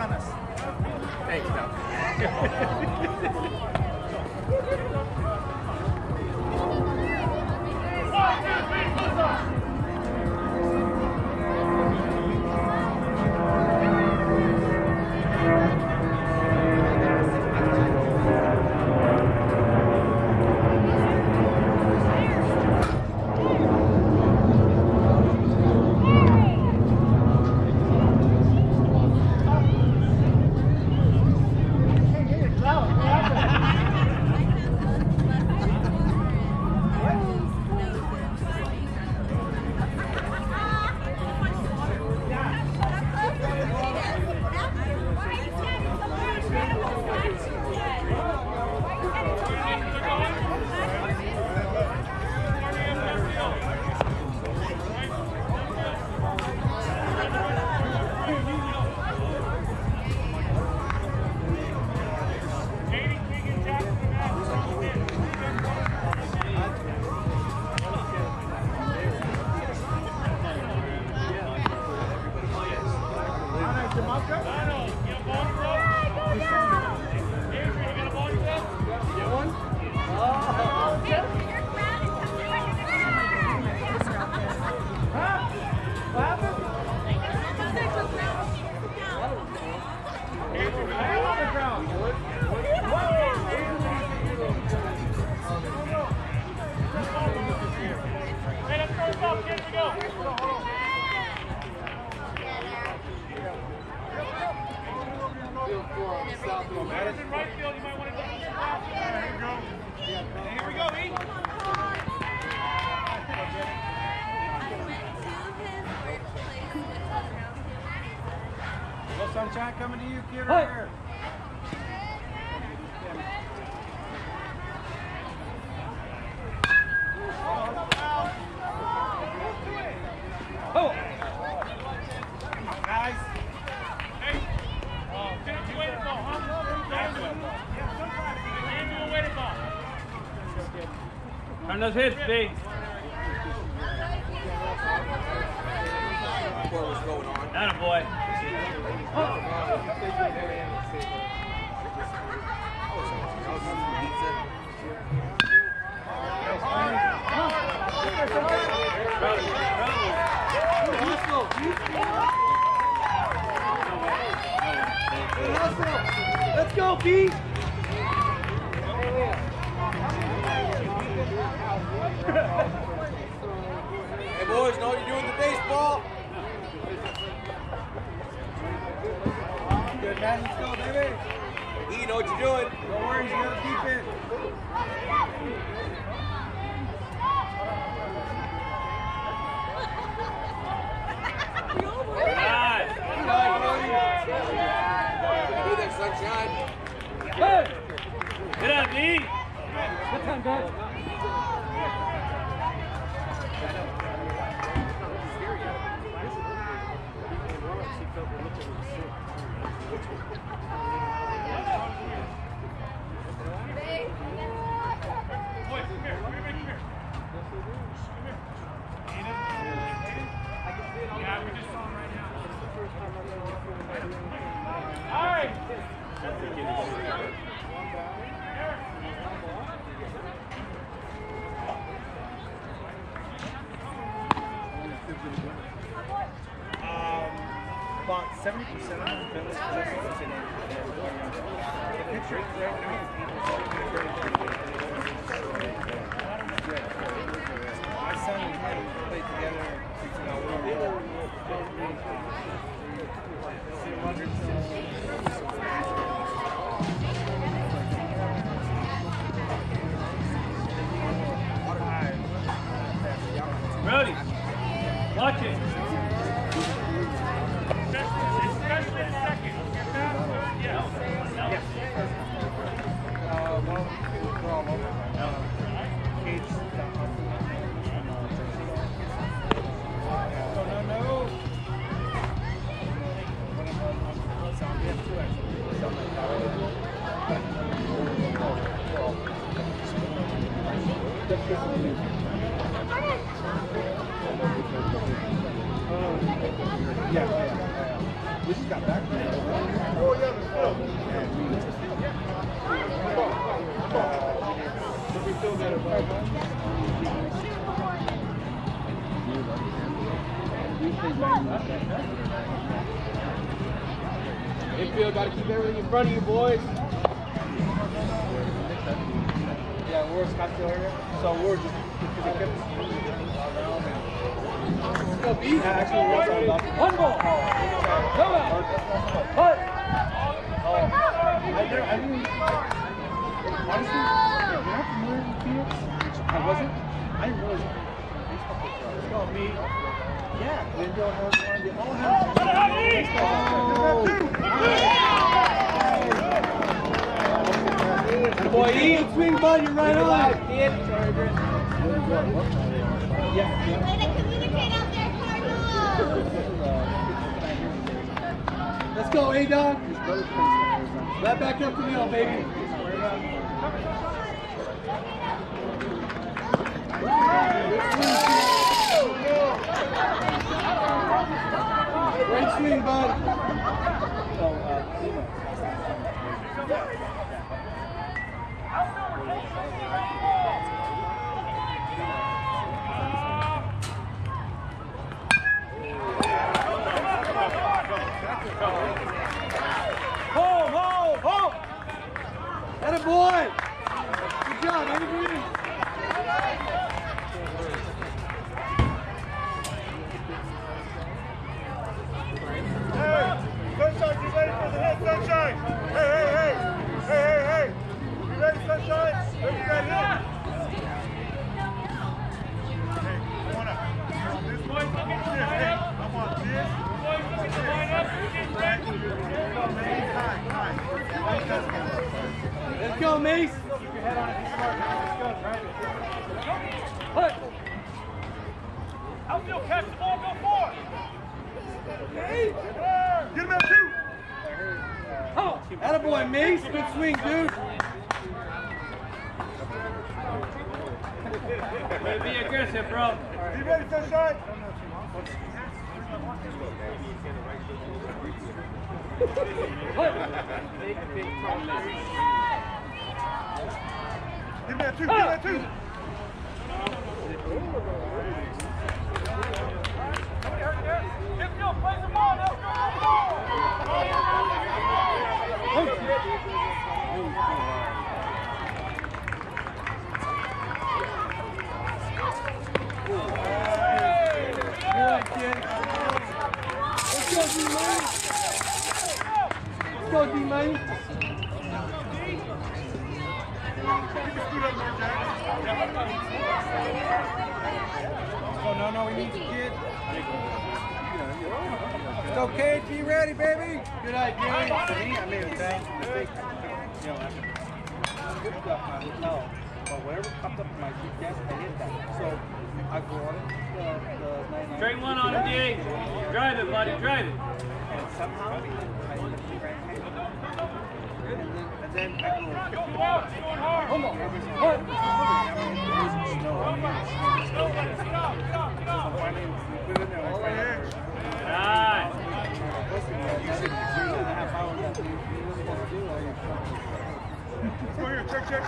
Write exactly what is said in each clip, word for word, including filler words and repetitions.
honest. Thanks, no. Sunshine coming to you, kid, right here. Oh! Guys. Hey. Uh, finish your weighted ball, huh? Hand you a weighted ball. Turn those hips, B. What was going on? Atta boy. Let's go, B. Hey boys, know what you're doing with the baseball? Good man, let's go, baby. You know what you're doing. No worries, you gotta keep it. Nice. Do that, Sunshine. Good. Get up, B. Good time, guys. About seventy percent of them been with possessions in the picture. My son and him played together since I was Brody, watch it. Yeah, yeah, yeah. We just got back there. Infield, got to keep everything in front of you, boys. Yeah, we're Scottsdale area. So we're just because they kept Let's go, B. yeah, actually we're outside of One ball. Go out. Put. Oh, I didn't, I didn't, honestly, you're not familiar with Phoenix? I wasn't. I didn't realize baseball players are. Let's go, me. Yeah, they don't have one. They all have baseball. Good boy, E. Good swing, bud. You're right on. Kid. Yeah. Way to communicate out there, Cardinals! Let's go, A-Dog. Right back up to me, old baby. Great swing, bud. So, uh, Home, home, home. Atta boy. Good job, everybody. Hey, Sunshine, you ready for the hit, Sunshine? Hey, hey, hey, hey, hey, hey. You ready, Sunshine? Ready for that hit? Hey, come on up. This boy, look at this. Hey, come on, this. Boys, look at the lineup. Right. Nice, nice. Let's go, Mace. keep your head on it. Keep your head on it. Let's go. Put. Outfield, catch the ball, go for it. Get him out, two. Oh. Atta boy, Mace. Good swing, dude. Way to be aggressive, bro. You ready, Sunshine? Give me that two, give me that two. Good, kid. Let's go, D-Money. Let's go, D-Money. Oh, no, no, we need the kid. It's okay, be ready, baby. Good idea. For me, I made a bad mistake. You know, after good stuff, my hotel. But whatever popped up in my G P S, I hit that. So I go on it, the, the ninety-nine. Straight one on him, D. Drive it, buddy, drive it. And somehow I hit the right hand. And then, and then I go. Come on. Put. Nice. Go here, check, check.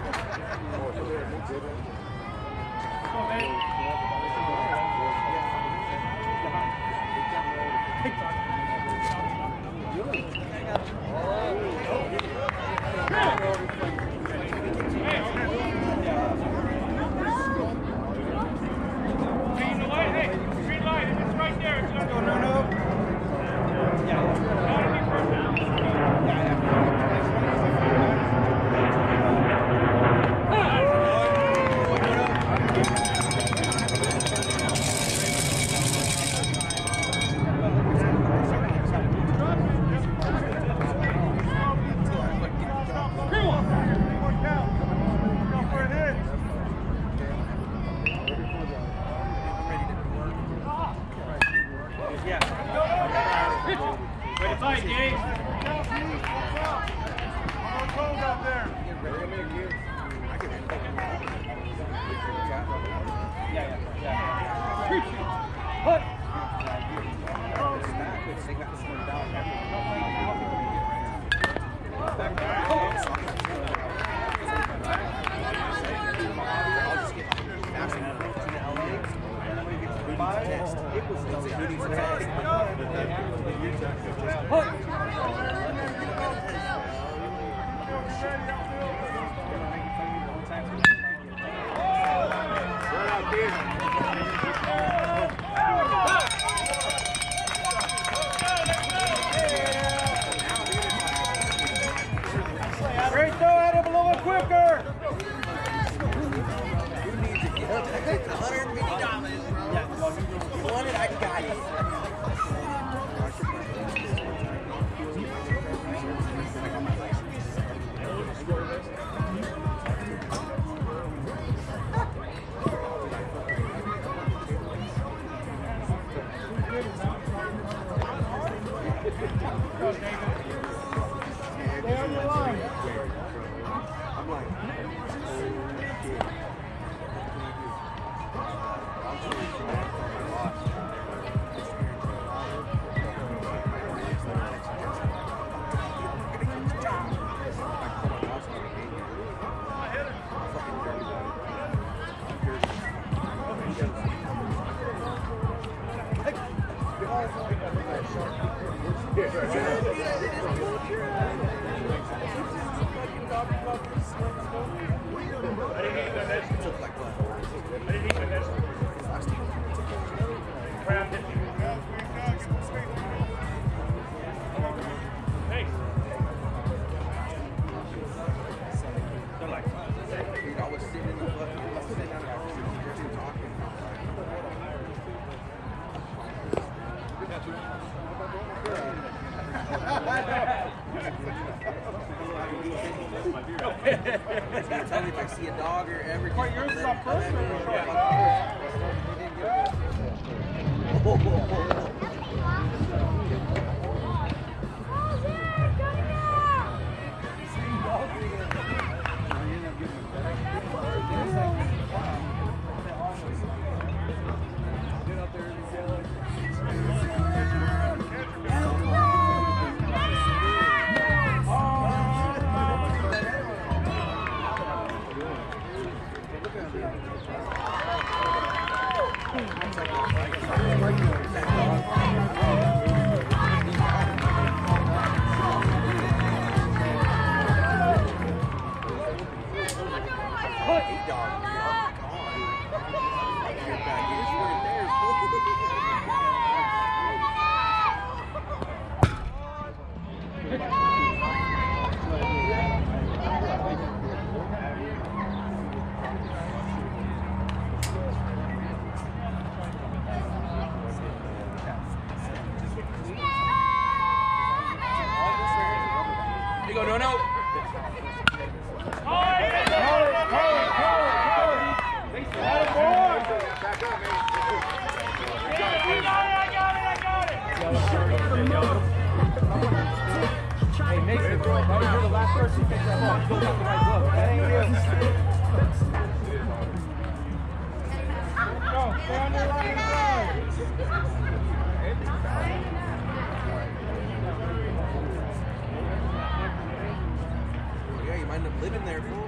Way to fight, Dave. Out there. Yeah, yeah, yeah. Put. They got this one down. I'll just Great throw at him a little bit quicker. It's one hundred fifty dollars, bro. You want it? I got it. Stay on your line. I'm like, I was sitting in the bus, I was sitting down there, I was sitting talking. He's gonna tell me if I see a dog or ever. Wait, yours is on first or Go, no, no. Hey, Mason, bro, you're the last person who picked that ball. You don't have the right glove. That ain't you. Go, stay on your line side. Yeah, you might end up living there, fool.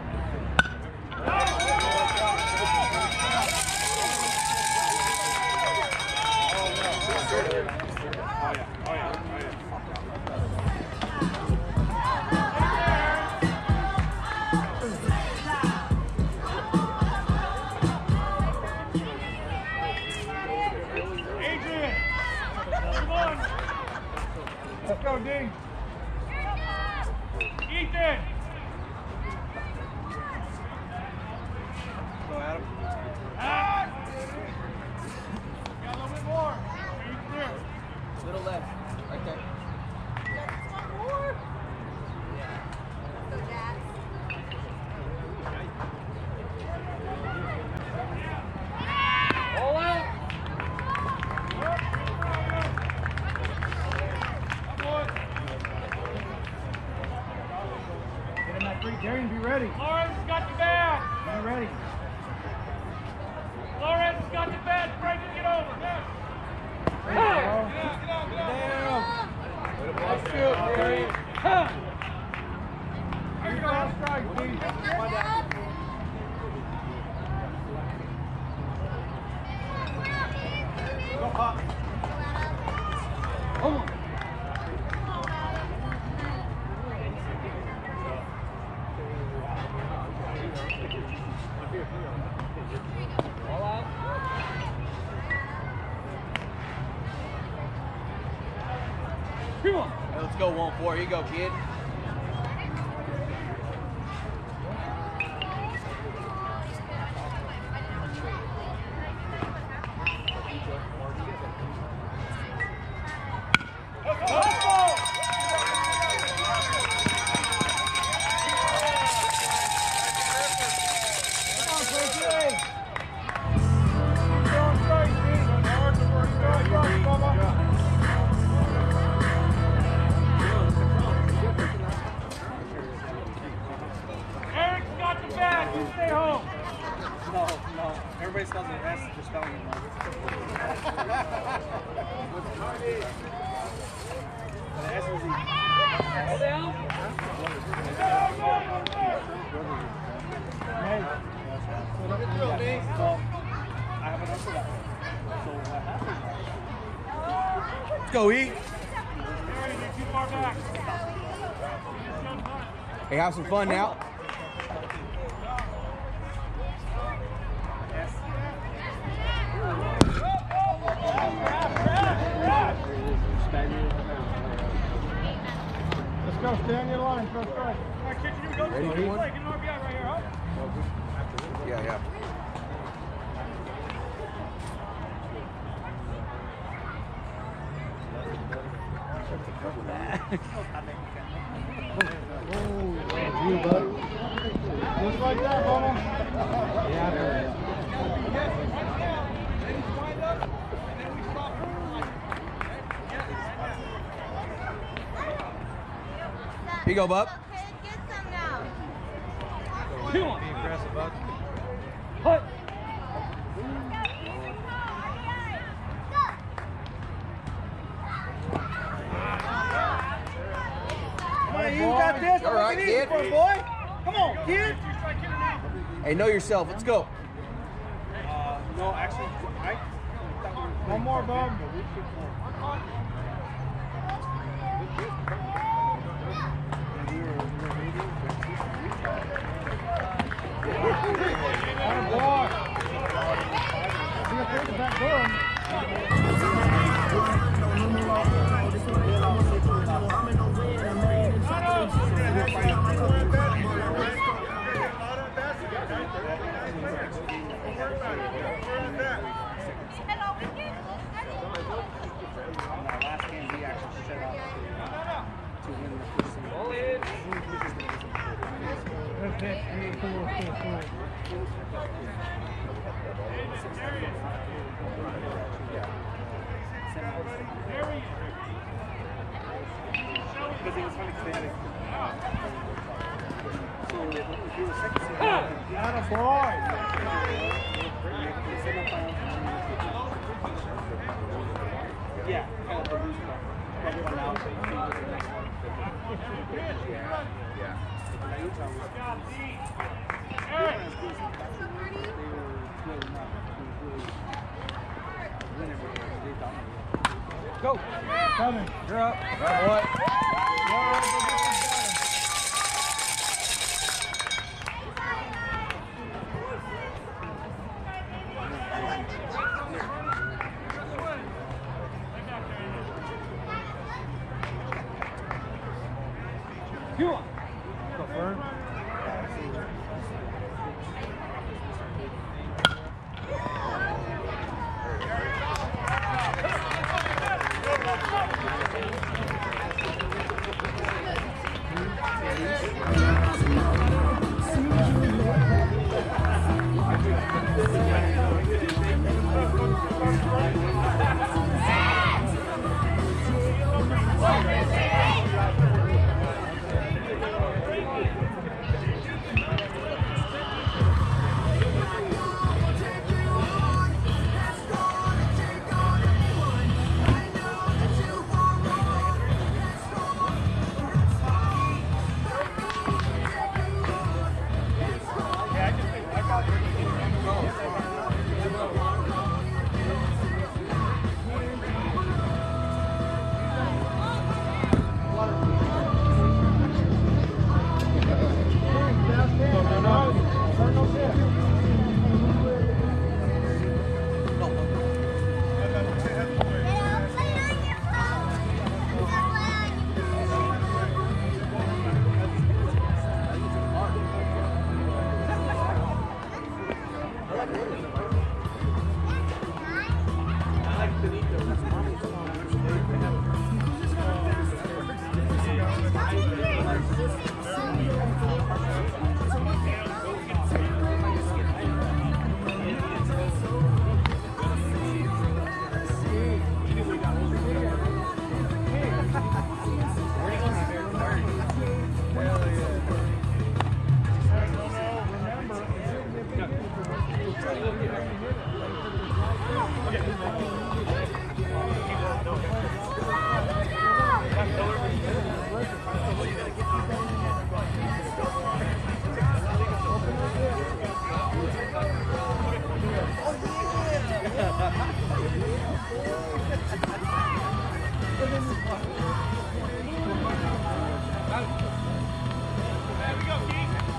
Adrian! Come on! Let's go, Ding. Ethan! Go, Adam. Ah! Got a little bit more. Clear. Little left, right there. All out! Get him that free. Darian, be ready. Lawrence got the bat! Be ready. Lawrence got the bat! Frank, get over! Yes. There you go. Down. Nice field, Darian. Here you go. Last strike, D. Go, Pop. Come on. Hey, let's go one four. Here you go, kid. Eric's got the bat. You stay home. No, no. Everybody spells it S, just spelling it wrong. The S is E. Go down. Hey. Well, I have an answer that. So what happened? Let's go, E. Eric, you're too far back. Hey, have some fun now. Let's go, stay on your line, first strike. All right, kid, you go. Ready, Play, good one? get an R B I right here, huh? Yeah, yeah. You, bud. Just like that, Bubba. Yeah. Here you go, bub. Okay, get some now. Two on. Be aggressive, bud. Hut. You got this. All right, kid. Boy. Come on, kid. Hey, know yourself. Let's go. Uh, no, actually, I. One more, Bob. On a block. See if there's that door. Last game, he actually set up to win the first because it was funny because they had a so if you were second seed, Not a boy. yeah, kind of the loose part. Probably went out. Go. Coming. You're up. Right, boy. Two on. Go first.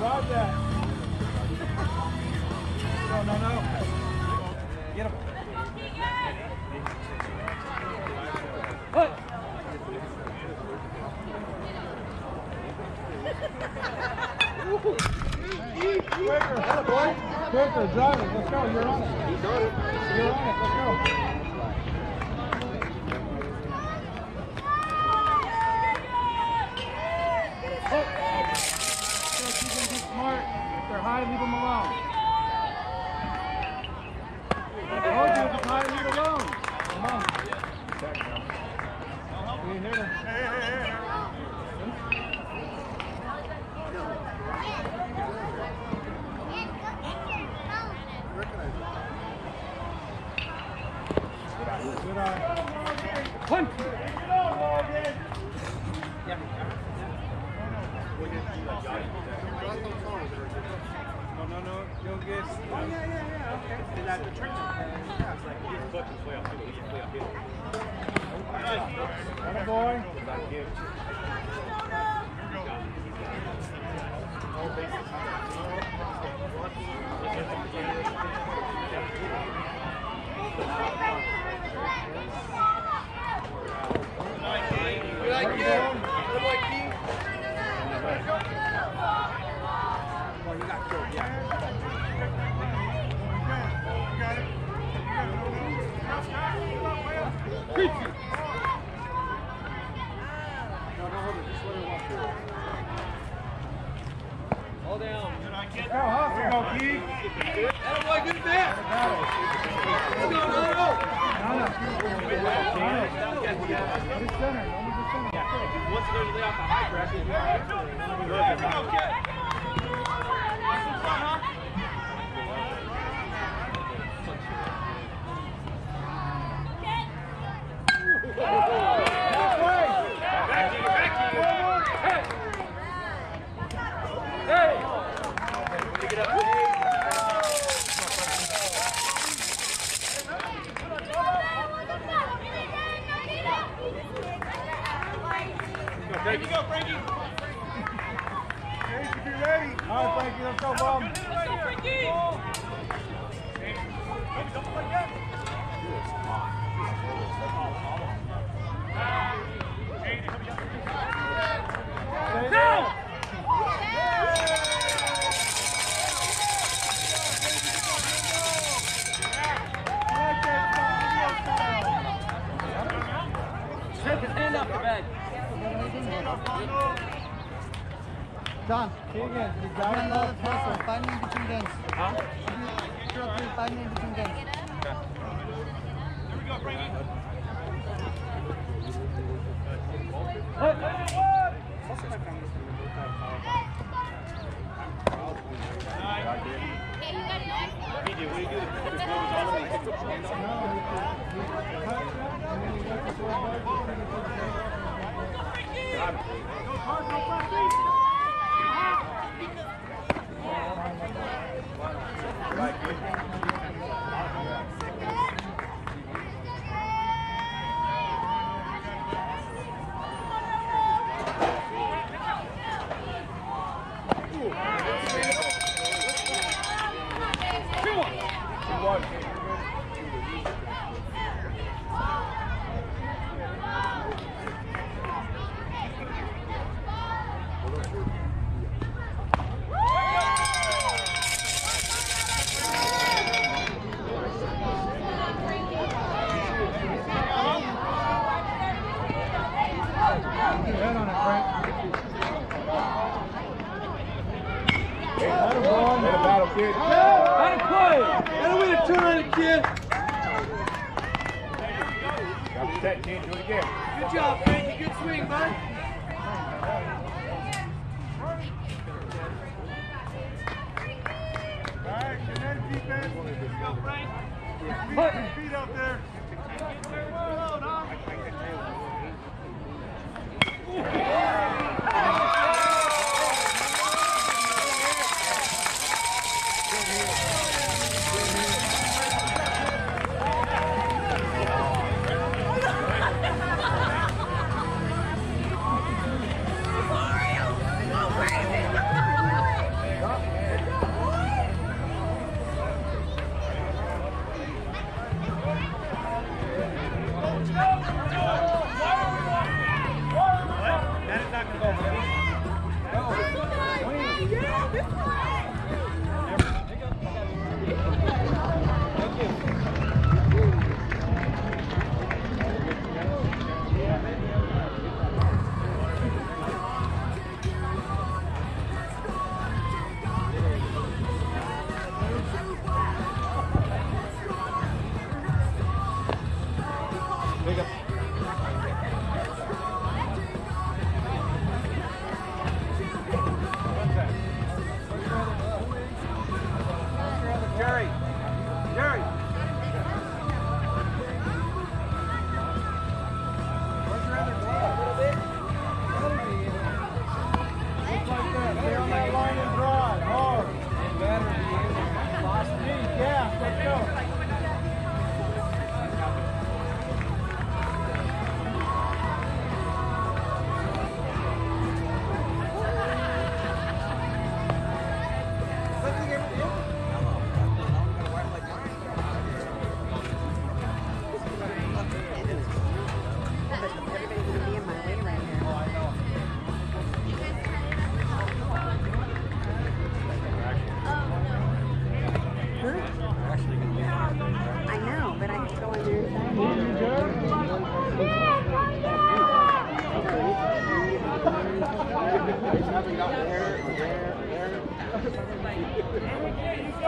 Stop that. No, no, no. Get him. Hut. Quicker, boy. Quicker, drive it. Let's go. You're on it. He's on it. You're on it. Let's go. Smart. If they're high, leave them alone. I told you if it's high, leave it alone. Come on. We hit him. Good eye. Punt. No, no, no. You'll get. Oh, yeah, yeah, yeah. Okay. Is that the trick? Yeah, it's like he's clutch his way up. He's way up here. Atta boy. Good idea. Good idea. Well, you got killed, yeah. Hold down. Go, huh? Here you go, Keith. Atta boy, good pass. Let's go, no, no. No, no. Nobody's center. Nobody's center. Once you go to lay off the high bracket, you're all right. There you go, Frankie. Hey, be ready. All right, Frankie, let's go, Bob. Let's go, Frankie. Don't play that. Now. Take his hand off the bed. John, see again. You got it. Another person, find me in between games. Huh? Find me in between games. There we go, Frankie. Hut. Head on it, Frank. Hey, let him go on. Let him battle, kid. How to play? Gotta win a turn on it, kid. Got to set, kid. Do it again. Good job, Frankie. Good swing, bud. All right, kinetic defense. Go, Frank. Hut. Feet out there.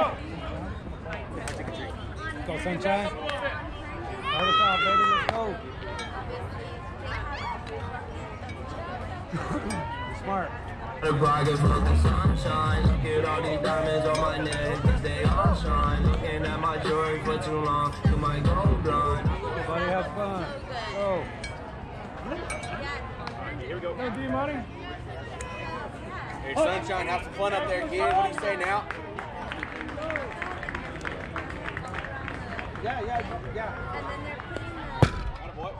Go, Sunshine. Start us off, baby. Let's go. Smart. The brightest fucking sunshine. Look at all these diamonds on my neck, 'cause they all shine. Looking at my jewelry for too long, you might go blind. Everybody have fun. Go. Here we go. Go, D-Money. Hey, Sunshine, have some fun up there, kid. What do you say now? Yeah, yeah, yeah. And then they're putting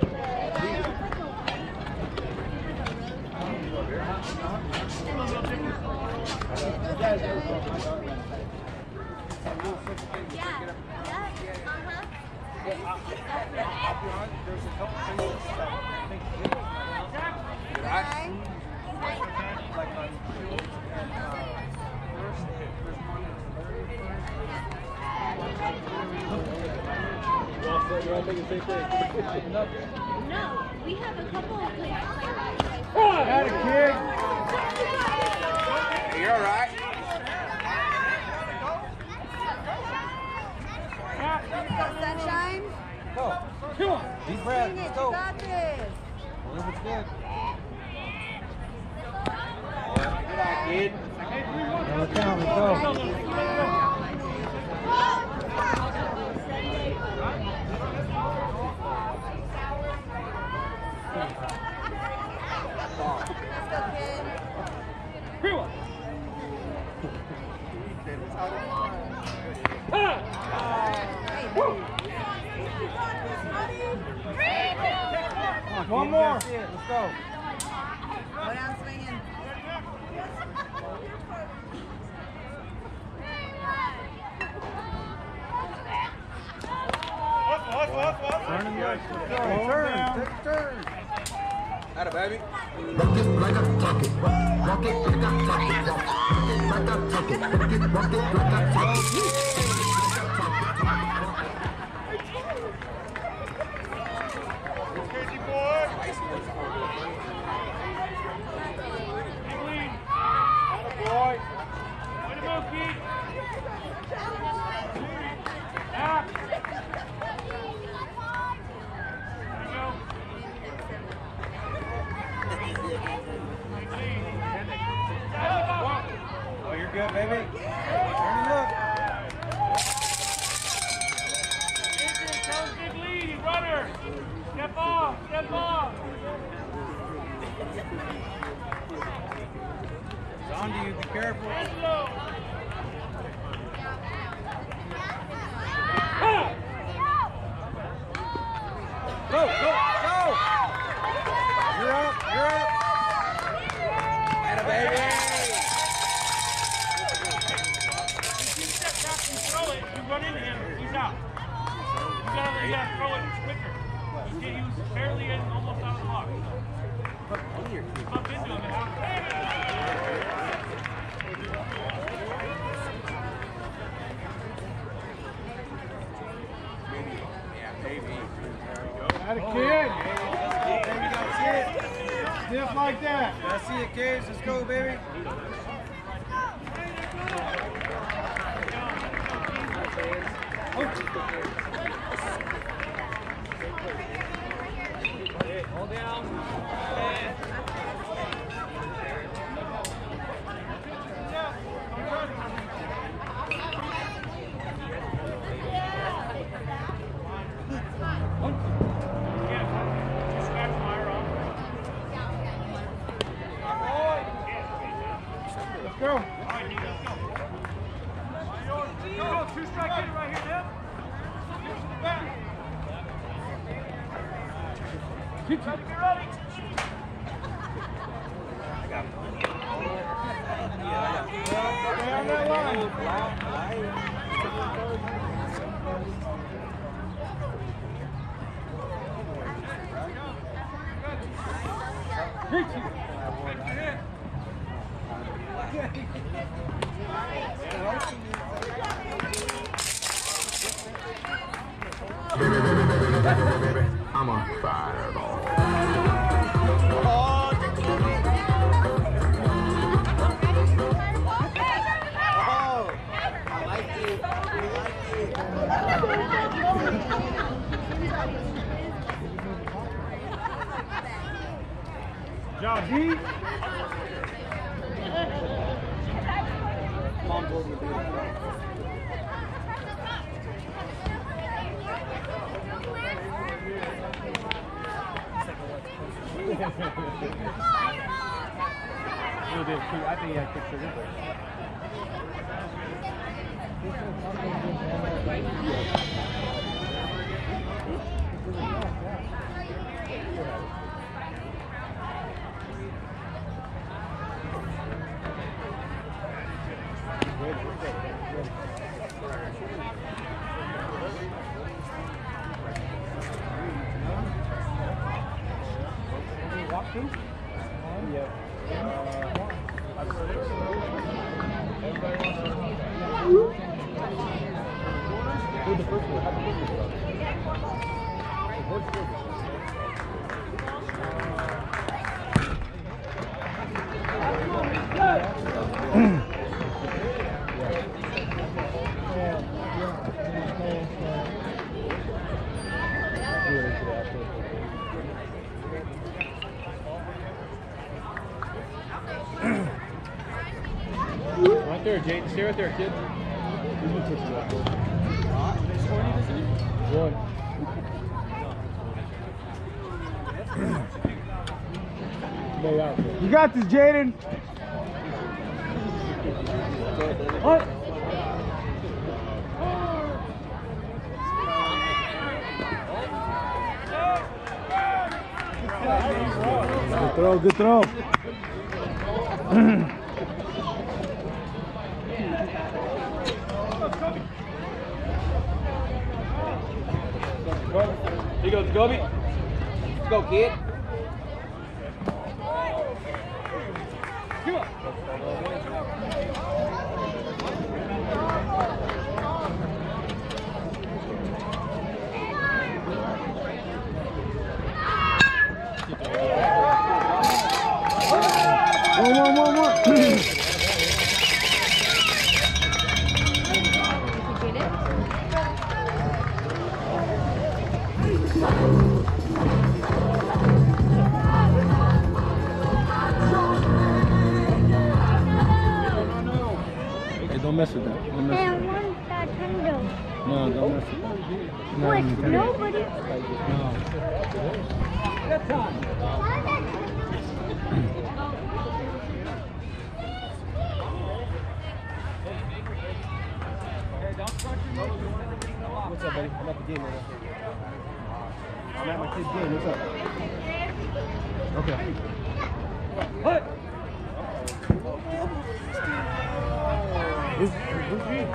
the... Yeah, yeah, uh-huh. There's a couple things that I think Good eye. like on fields and uh, first, there's one that's very No, we have a couple of places like that. Had a kid. Hey, you're all right. Sunshine. Go. Come on. Deep breath. Bring it. Let's You go. got this. Believe it's good. Good eye, kid. Let's count. Let's go. Let's go, kid. One more. Let's go. Go down swinging. Hustle, hustle, hustle, hustle. Turn and look. Let's go. Turn. Take a turn. Atta, baby. Walk it like I talk it. Walk it like I talk it. Walk it like I talk it. Walk it, walk it like I talk it. Crazy boy. Boy. Way to go, Keith. Ah. Oh, you're good, baby. Turn and look. Adrian, tell him big lead. Runner. Step off. Step off. It's on to you. Be careful. Enzo. Go, go, go. You're up. You're up. Atta, baby. Step back and throw it. You run into him. He's out. You gotta, you gotta throw it quicker. You can't use barely in, almost out of the box. Bump into him and out. Had a kid. Baby, that's it. Stiff like that. That's it, kids. Let's go, baby. Hold down. Let's go. Two strike hitter right here, Deb. Get ready, get ready. Stay on that line. I'm on fireball. Oh, I like Mom told me to do it. He did too. I think he had quick trigger. Walk through? Yeah. Who's the first one? How the first Right there, Jane. Stay right there, kid. One. Lay out. You got this, Jaden. What? Good throw, good throw. Here goes Gobi. Let's go, kid. Come on. One, one, one, one. Hey, don't mess with that. Don't mess Hey, I with that. want that window. No, don't mess with that. No, What? you can't. Nobody. What's up, buddy? I'm at the game right now. I'm at my kid's game. What's up? Okay. What? Who's, who's me?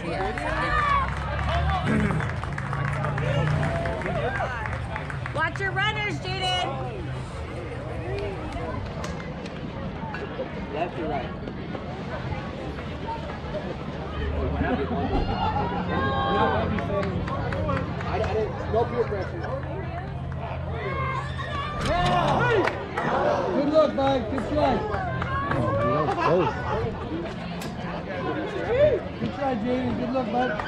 Watch your runners, Jaden. Left or right? I, I didn't, no peer pressure. Good luck, Mike. Good try. Oh, Good try, Jaden. Good luck, bud.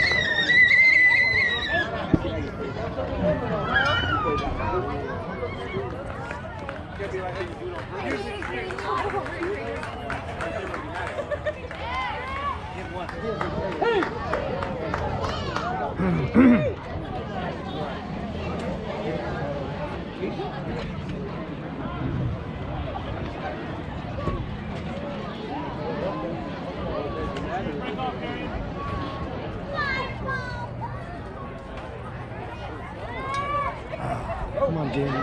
come on, Jamie.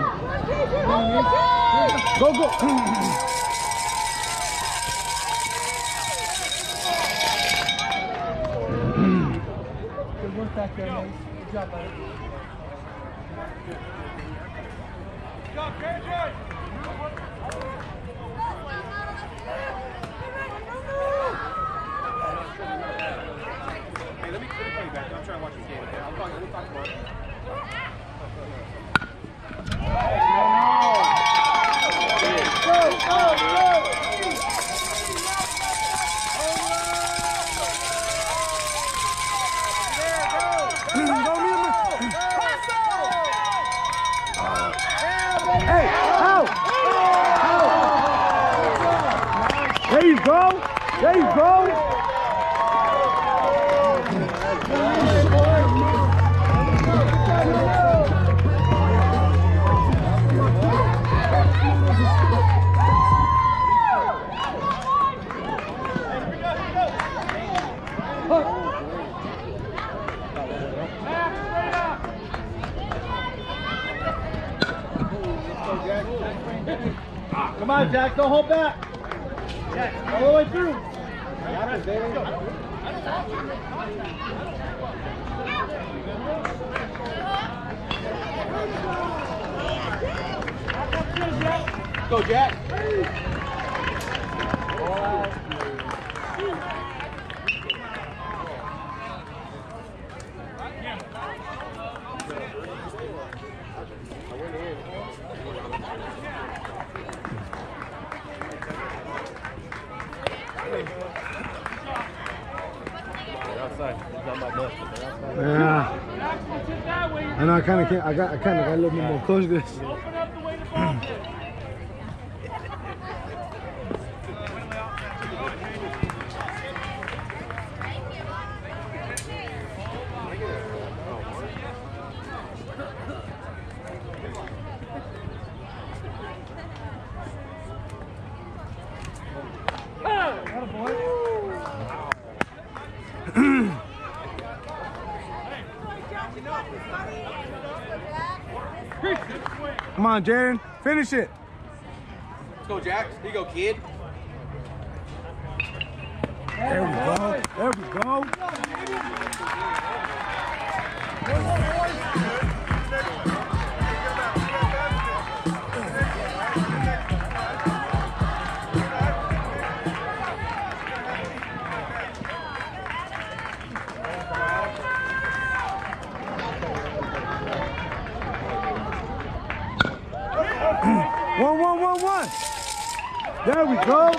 Go, go. Good work back there, Mace. Good job, buddy. Go, K J! Hey, let me, let me call you back. I'm trying to watch this game. Okay? I'll talk, we'll talk tomorrow. Hey, out! Out! There you go! There you go! on, Jack. Don't hold back. Jack, all the way through. Got it, baby. Go, Jack. Yeah. I know I kind of can't. I got. I kind of got a little bit more close to this. Open up the way the ball is. Come on, Jaden. Finish it. Let's go, Jack. Here you go, kid. There we go. There we go. One, one, one, one. There we go.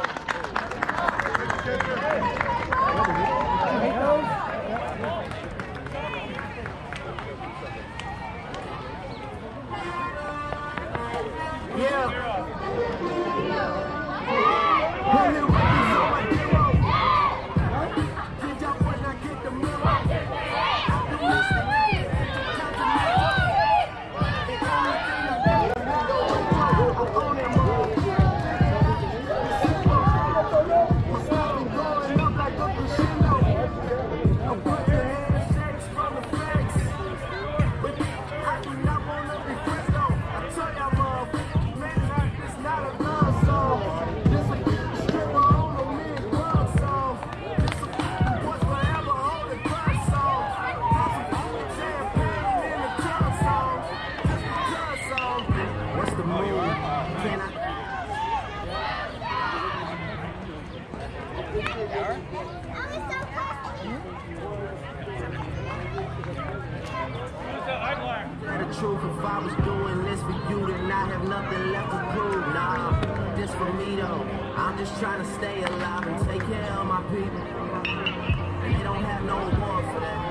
Truth, if I was doing this for you, then I have nothing left to prove. Nah, this for me though. I'm just trying to stay alive and take care of my people. And they don't have no reward for that.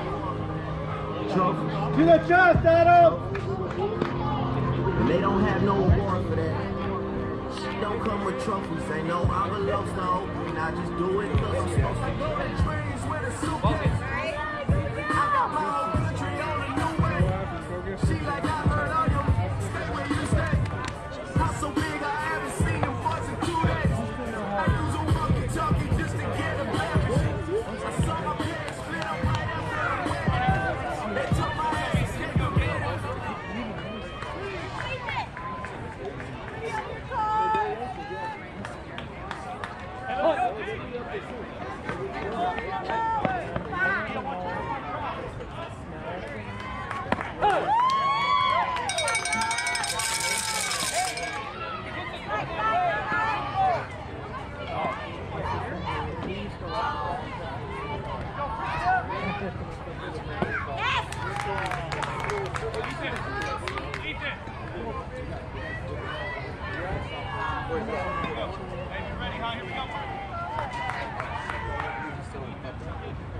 Trophy. To the chest, Adam! And they don't have no reward for that. Shit don't come with trophies. Ain't no envelopes to open. I just do it cause I'm supposed to go to dreams with a suitcase. I got my whole country on a new way. She like I heard all your stay where you stay. House so big I haven't seen them once in two days. I use a walkie-talkie just to get a beverage. I saw my parents split up right after the wedding. They told my ass to get the minute. Hey, you ready, huh? Here we go.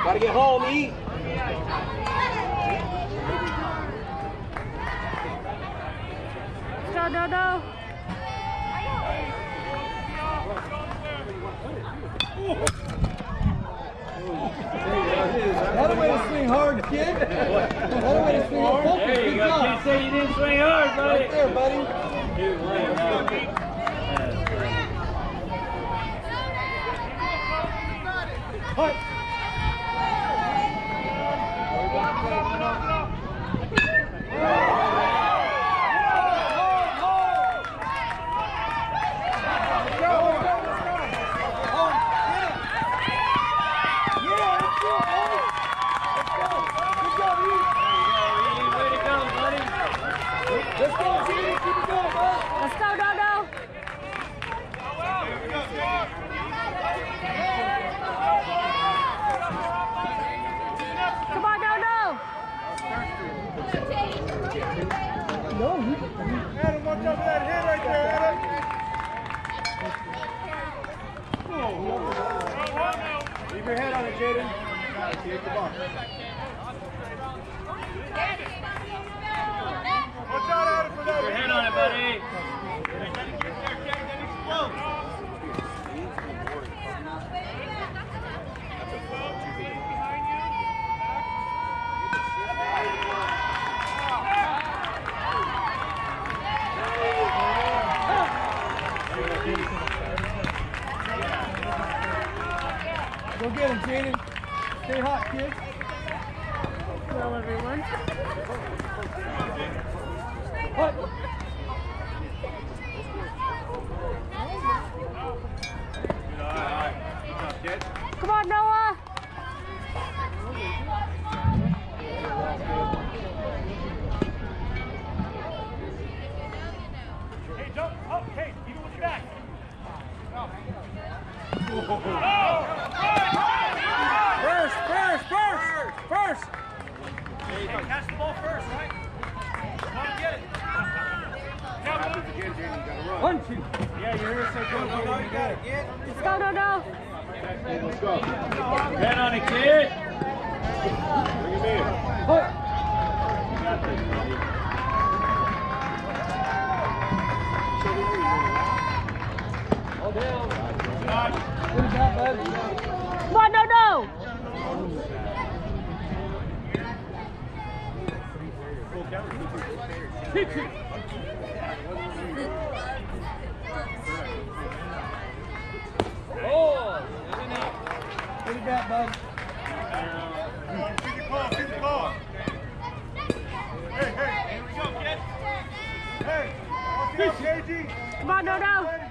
Gotta get home, eat. Go, no, no. That a way to swing hard, kid. That a way to swing hard. There you Good go. job. Can't say you didn't swing hard, buddy. Right there, buddy. Hut. Let's go, no, no. Come on, no, no. Adam, watch out for that hit right there, Adam. Leave your head on it, Jaden. Take the ball. Watch out, Adam, for that Your hit. head on it, buddy. Go get him, Jaden. Stay hot, kid. Well, everyone. Hut. Come on, Noah. Hey, jump up. Hey, even with your back. First, first, first, first. Hey, catch the ball first, right? Come on, get it. One, two. Yeah, you hear us say go, go, go, you got it. Let's go, no, no. Let's go. Head on it, kid. Hut. All down. Good job, bud. Come on, no, no. Good bat, bud. Keep the call, keep the call. Hey, hey. Here we go, kid. Hey, watch out, K G. Come on, no, no.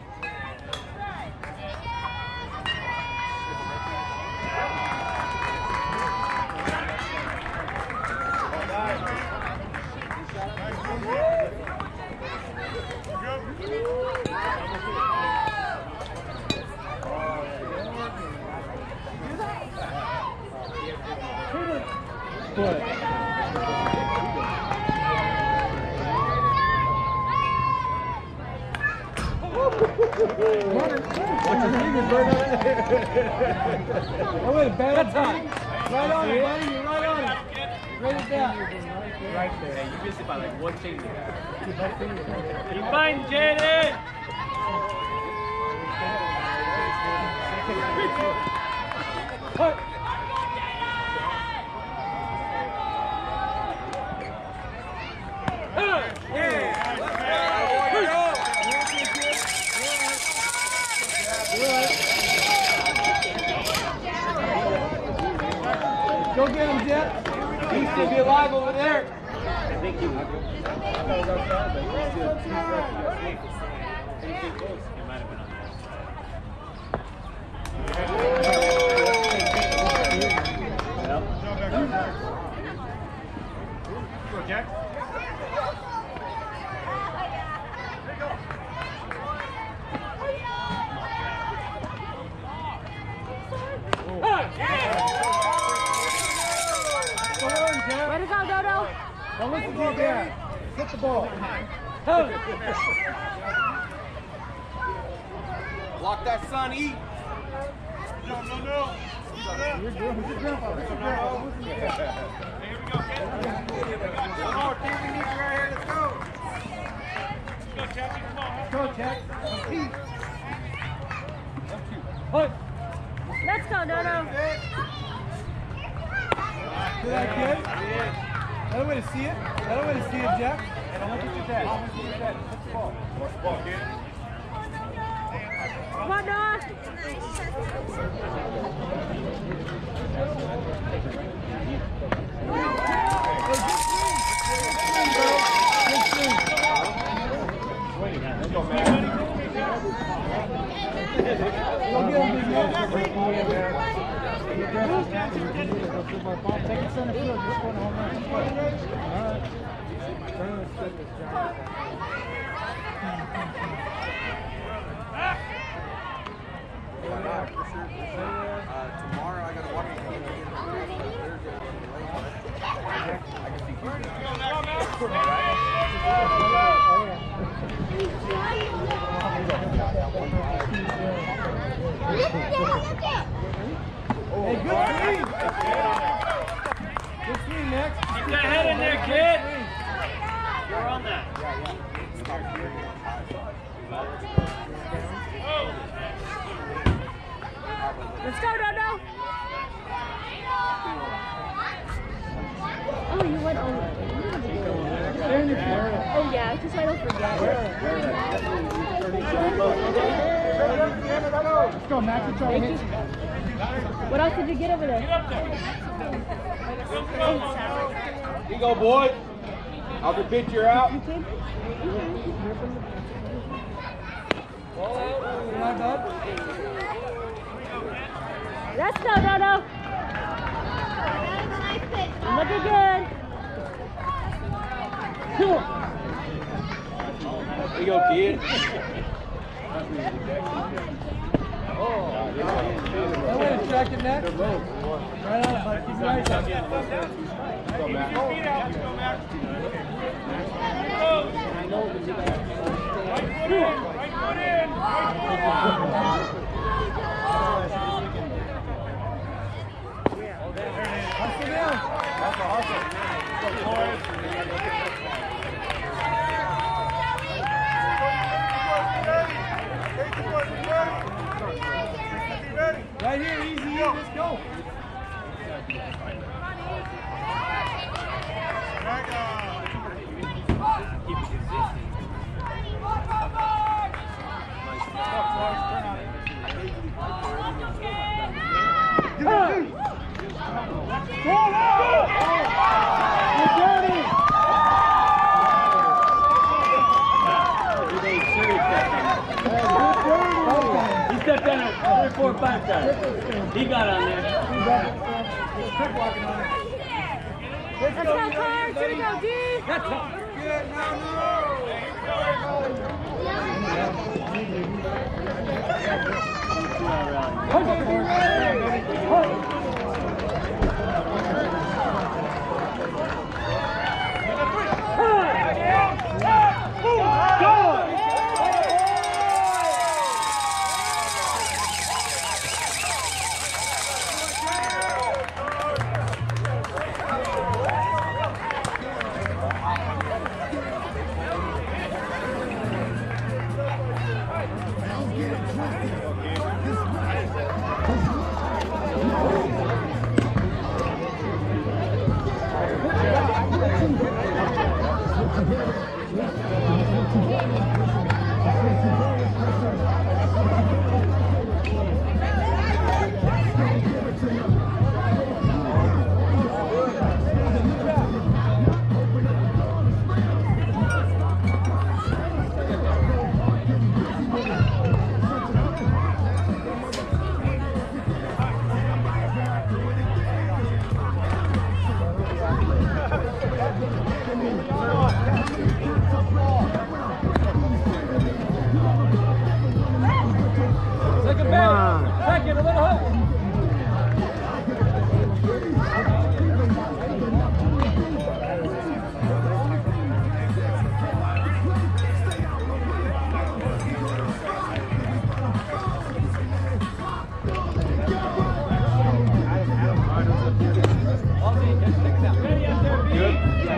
What? Watch your fingers, bird. Oh, wait, bad time. Right on it, buddy. You're right on it. Right at that. Right there. You missed it by like one finger. Keep fighting, Jaden. Hut. Go get him, Jet. He should be alive over there. Thank you. It might have been on Go, Jack. Way to go, Dodo. Don't listen to your dad. Hit the ball. Hold it. Block that sun, eat. No, no, no. You're good. Who's your grandpa? Who's your grandpa? Who's your grandpa? Hey, here we go, kid. Come on, team, we need you right here. Let's go. Let's go, Jackie. Come on. Go, Jack. Compete. Let's go, Dodo. See that kid? Another way to see it. Another way to see it, Jack. And look at your dad. Look at your dad. Touch the ball. Watch the ball, kid. Come on, Noah. Let's go, man. Take it center field. Just going home run. All right. Uh, tomorrow I gotta watch the game again. Hey, good swing. Good swing, Max. Keep that head in there, kid. You're on that. Let's go, Dodo. Oh, you went over. Oh, yeah, just so I don't forget. Let's go, Max. We're trying to hit you. What else did you get over there? Get up there. Here you go, boy. I'll be picture out. Come on, bud. Let's go, Dodo. Looking good. Here you go, kid. That way to track it next. Right on, bud. Keep your eyes on it. Keep your feet out. Let's go, Max. Go. Right foot in. Right foot in. Right foot in. Hustle down. Hustle, hustle. Let's go, boys. Right here, easy. Let's go. He stepped down there three, four, five times. He got on there. Let's go, Cards. Here we go, D. That's all. Good. Come on.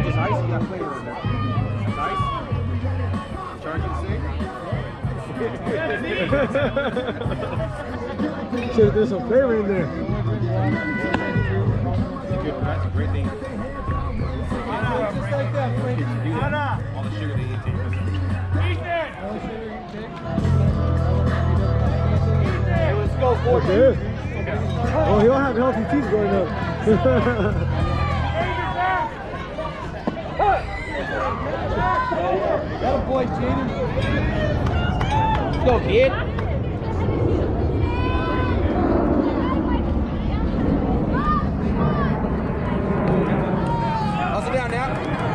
Just ice, you got flavor in there. Just ice. Charging sink. Should there's some flavor in there. Good, that's a great thing. Just like that, Frankie. All the sugar they eat takes. Hey, let's go, Okay. fourteen. Oh, he'll have healthy teeth growing up. Got a boy, Jaden. Let's go, kid. Hustle down now.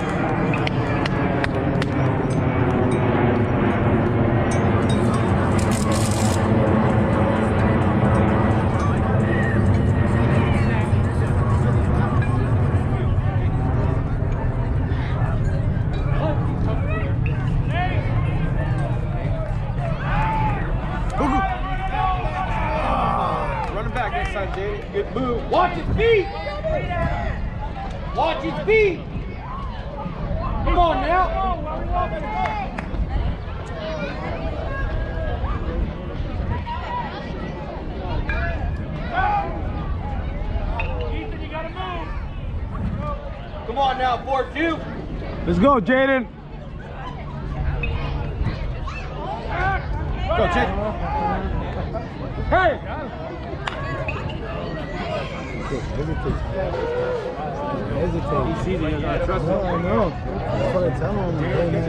Running back next time, Jaden. Good move. Watch his feet. Watch his feet. Come on now. Ethan, you gotta move. Come on now, four two. Let's go, Jaden. Go, Jaden. Hey. Hesitate. Hesitate. He sees it, he doesn't trust No, I him. know. That's what I tell him. Hey, man.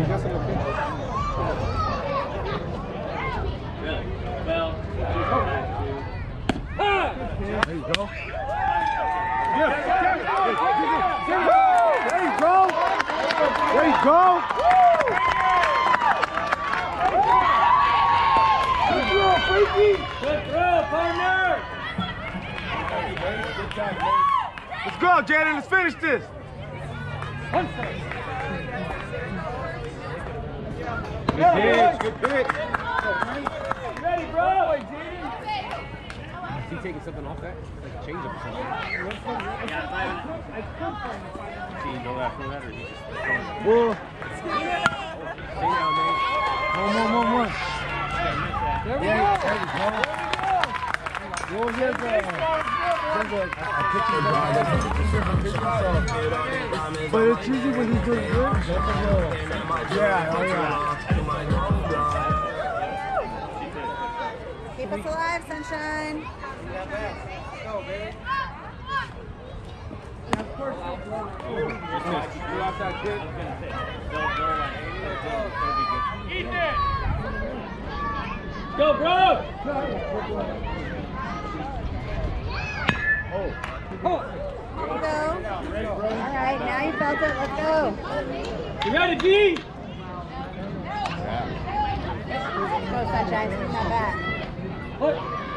There you go. Yeah. There you go. There you go. Good throw, Freaky. Good throw, partner. Let's go, Jaden. Let's finish this. Good pitch, good pitch. Ready, bro. Is he taking something off that? Like a change up or something? See, you know that for that, or he just Whoa. stay down, man. One more, one more. There we Yeah, go. there we go. Well, here's a, here's a, a picture of but it's usually when he's doing good. That's a real, yeah, oh yeah. Keep us alive, sunshine. Ethan! Go, bro. There you go. All right, now you felt it. Let's go. You ready, G? Let's go, sunshine. Not bad. Put.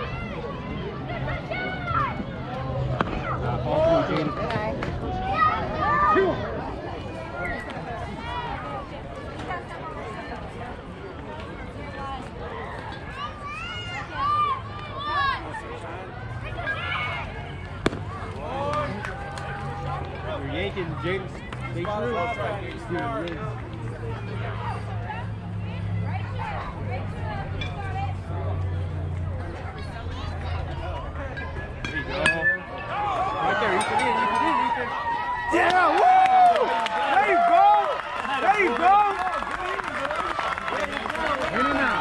Good eye. Two. You're yanking Jaden's stay true. There you go. Right there, Ethan in, Ethan in, Ethan. Yeah, woo! There you go! There you go! In and out.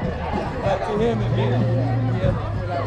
Back to him again. Yeah.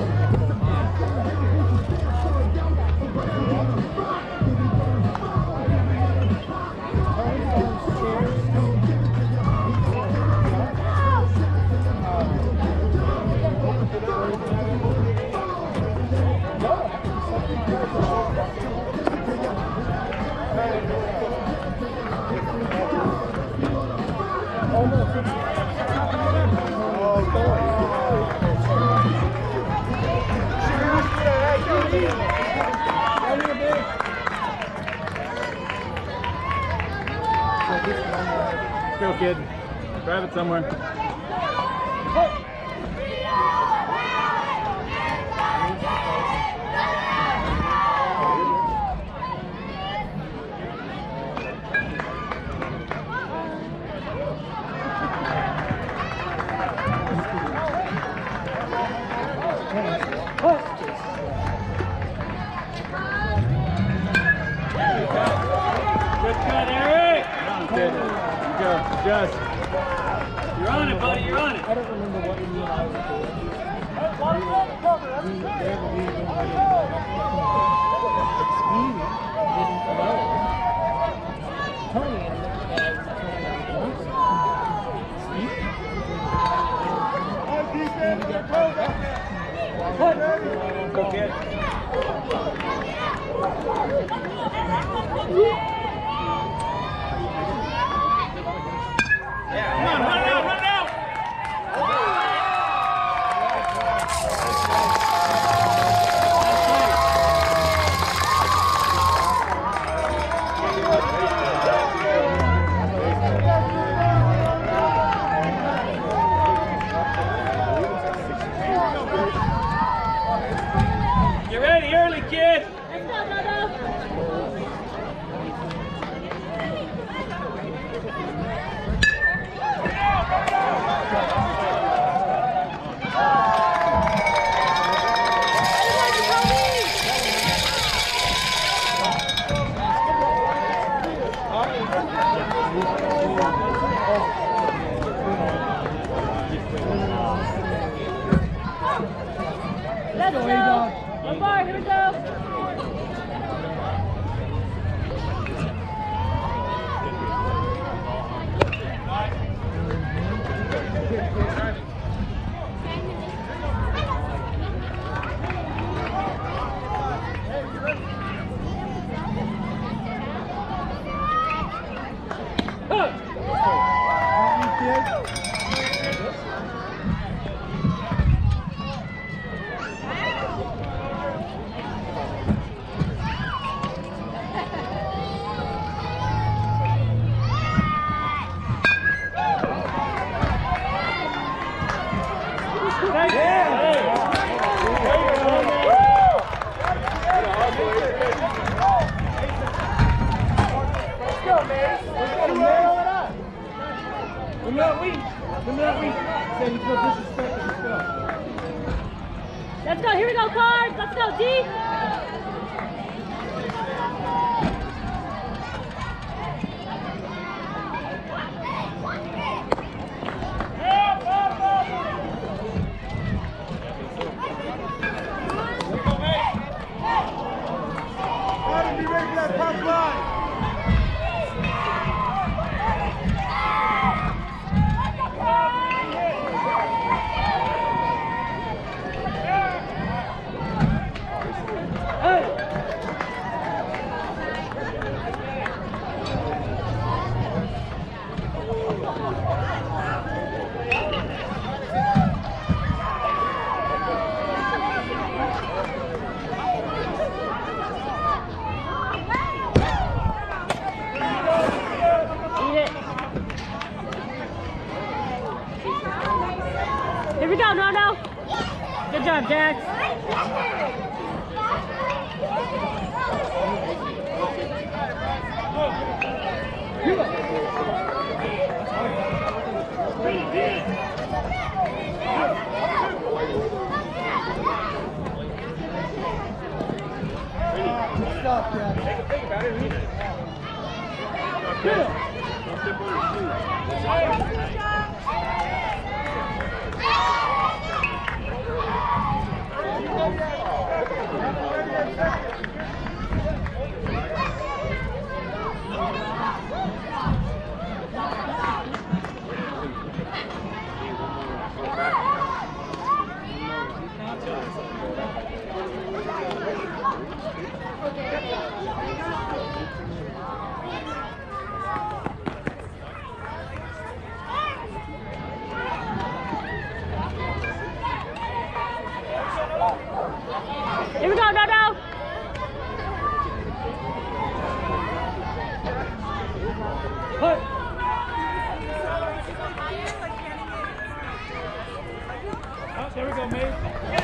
Go, kid. Grab it somewhere. Good cut, Eric. Good. You go. Just. You're on it, buddy. You're on it. I don't remember what we knew I was doing. We never really didn't know. Tony and the guys Go, kid. Yeah, come on, run it out, run it out. Get ready early, kid. Let's go, Dodo. Let's go. One more, here we go. Let's go, here we go, Cards. Let's go, D. Be ready for that top line. Here we go, no, no. Good job, Jax. Stop, Jax. Take a think about it. Read it. Get him. Don't step on your shoes. There we go, mate.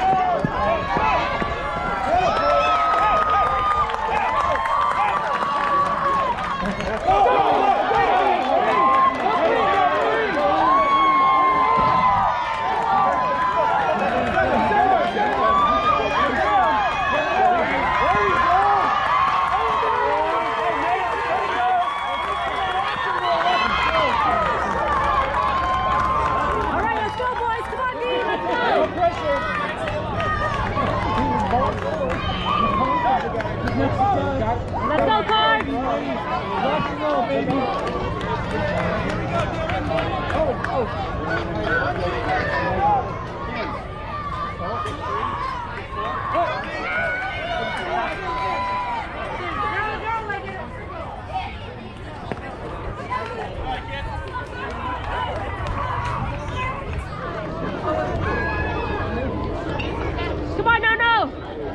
Let's go, Cards! Rock and roll, baby. Oh, oh. Come on, no, no!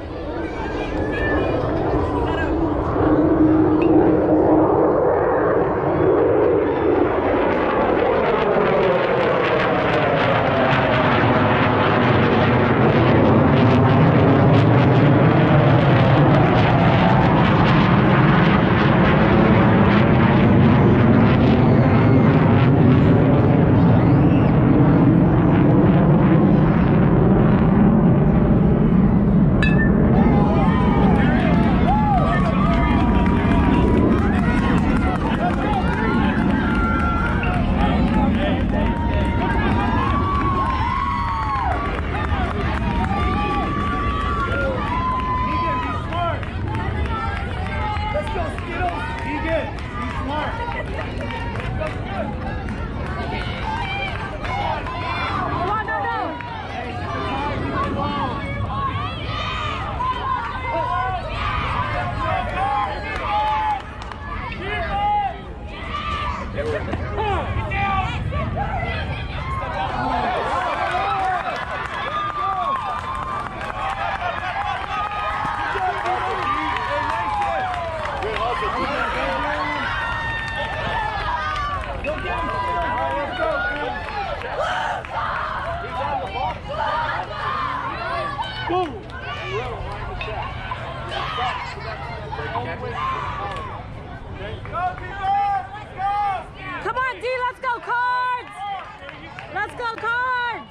Come on, D, let's go, Cards! Let's go, Cards!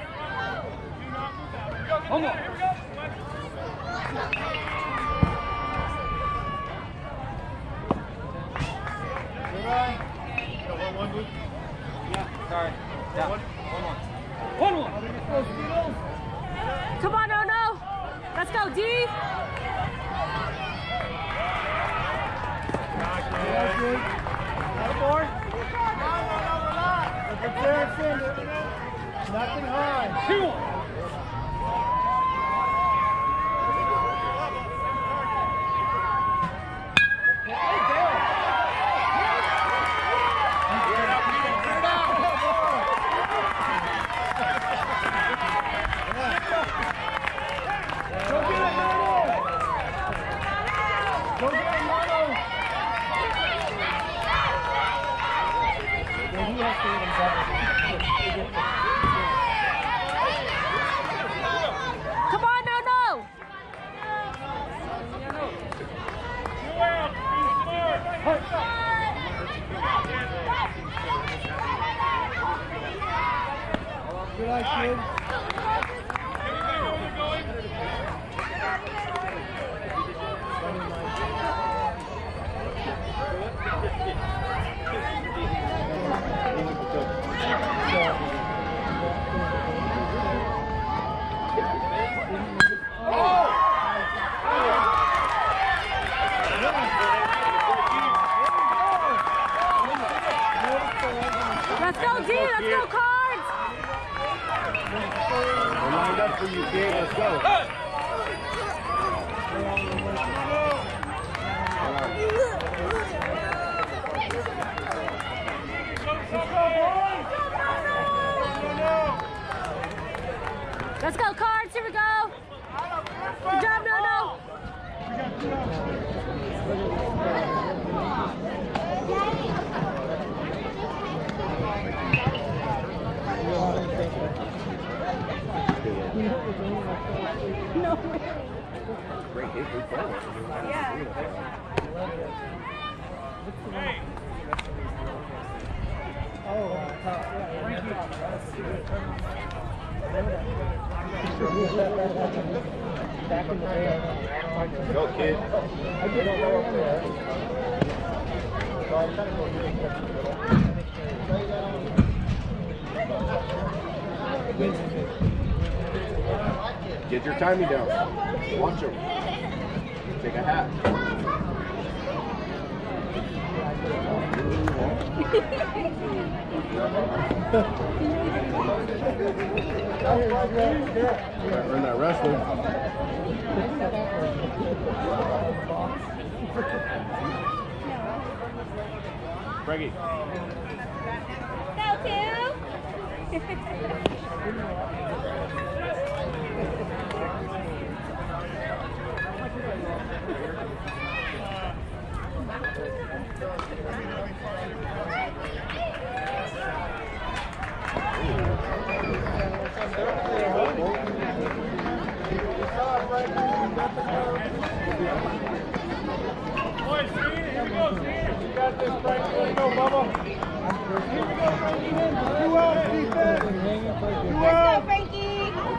Come on. One one. Come on, no, no! Let's go, D! Nothing high. Two one. Come on, no, no! Good eye, kid. Let's go, D! Let's go, Cards! We're lined up for you, kid. Let's go. Let's go, Cards! Here we go! Good job, no, no! Good. No way. Great hit, great ball. Yeah. Hey. Go, kid. Get your timing down. Watch him. Take a hat. Earn that wrestling. Greggy. Go two. Boys, screen it. Here we go, screen it. You got this, Frank. Let's go, Bubba. Here we go, Frankie. Two out, defense. Two Let's out. go, Frankie.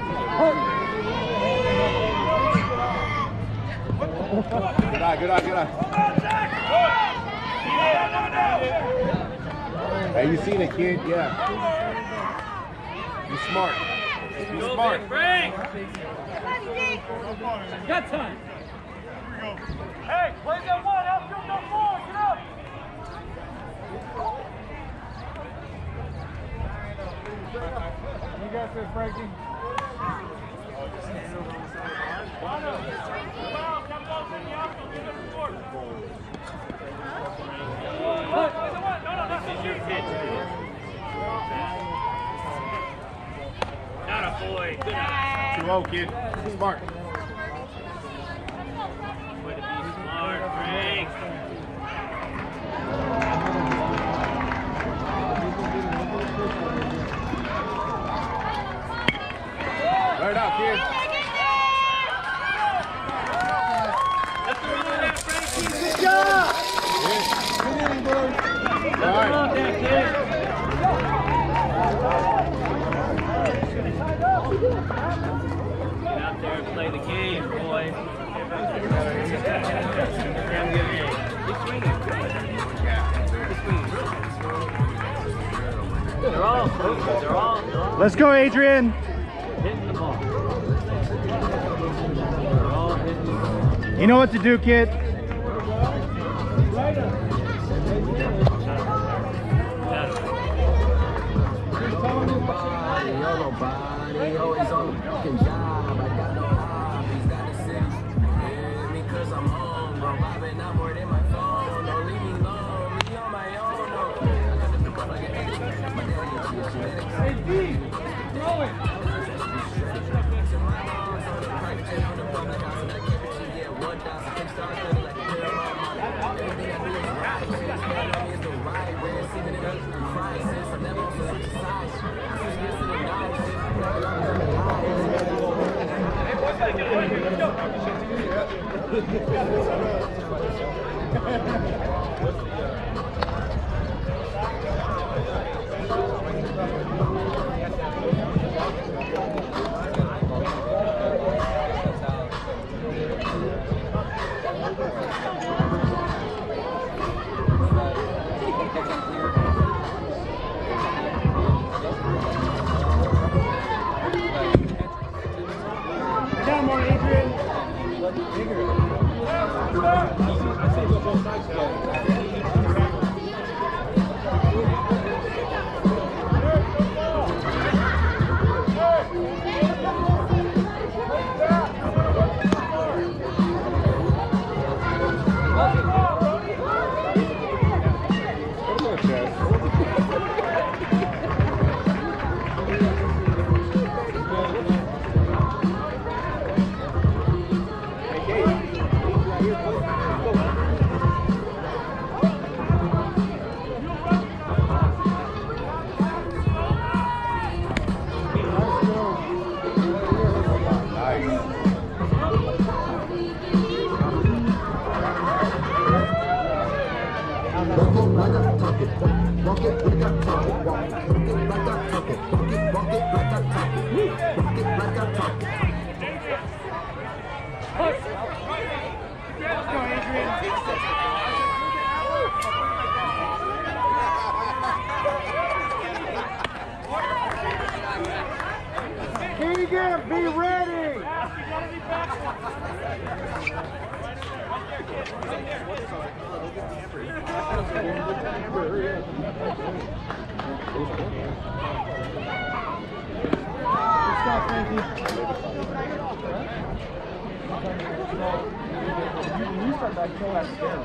Good eye, good eye, good eye. Hey, you seen it, kid? Yeah. Be smart. Be smart. Frank. Got time. Hey, play that one. Outfield, no four. Get up. You got this, Frankie. Not a boy. Good eye. two oh, kid. Be smart. Way to be smart, Frank. Right out, kid. Good job! All right. Get out there and play the game, boys. They're all focused. They're all, they're all Let's go, Adrian. hitting the ball. They're all hitting the ball. You know what to do, kid. Nobody always on the fucking job. I got no hobbies, got the city. Yeah, me cause I'm home, bro. Vibing out more than my phone. Don't leave me alone, me on my own. No. I got the people like an agent. My daddy is genetics. Hey, D, throw it. Come on, Adrian. I talk it. Walk it like I talk it. Walk it, walk it like I talk it. Walk it like I talk it. Let's go, Adrian. Keegan, be ready! Good stuff, Frankie. You, you start that kill that down.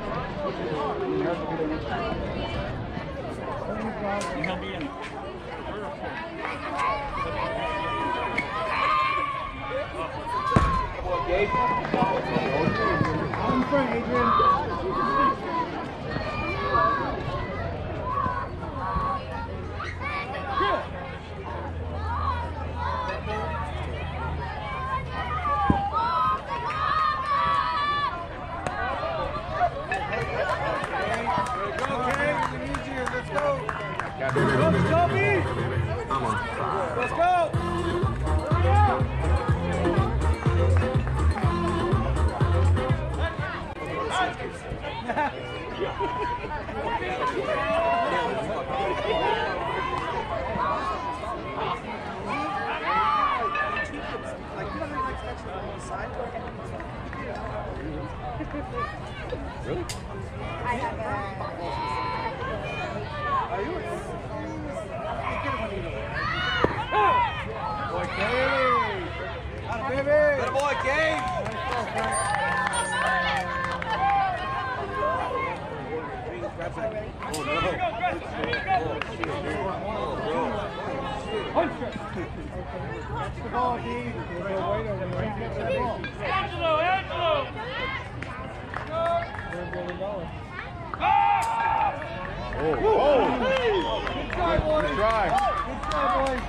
He'll be in. Out in front, Adrian. Let's go, B! I'm on fire. Let's go! Really? I have a... Are you? Boy, Gabe! Atta baby! Good boy, Gabe! Oh, no. Punch it. Catch the ball, D. Angelo, Angelo! Oh, oh. Good try, boys. Good try. Good try, boys.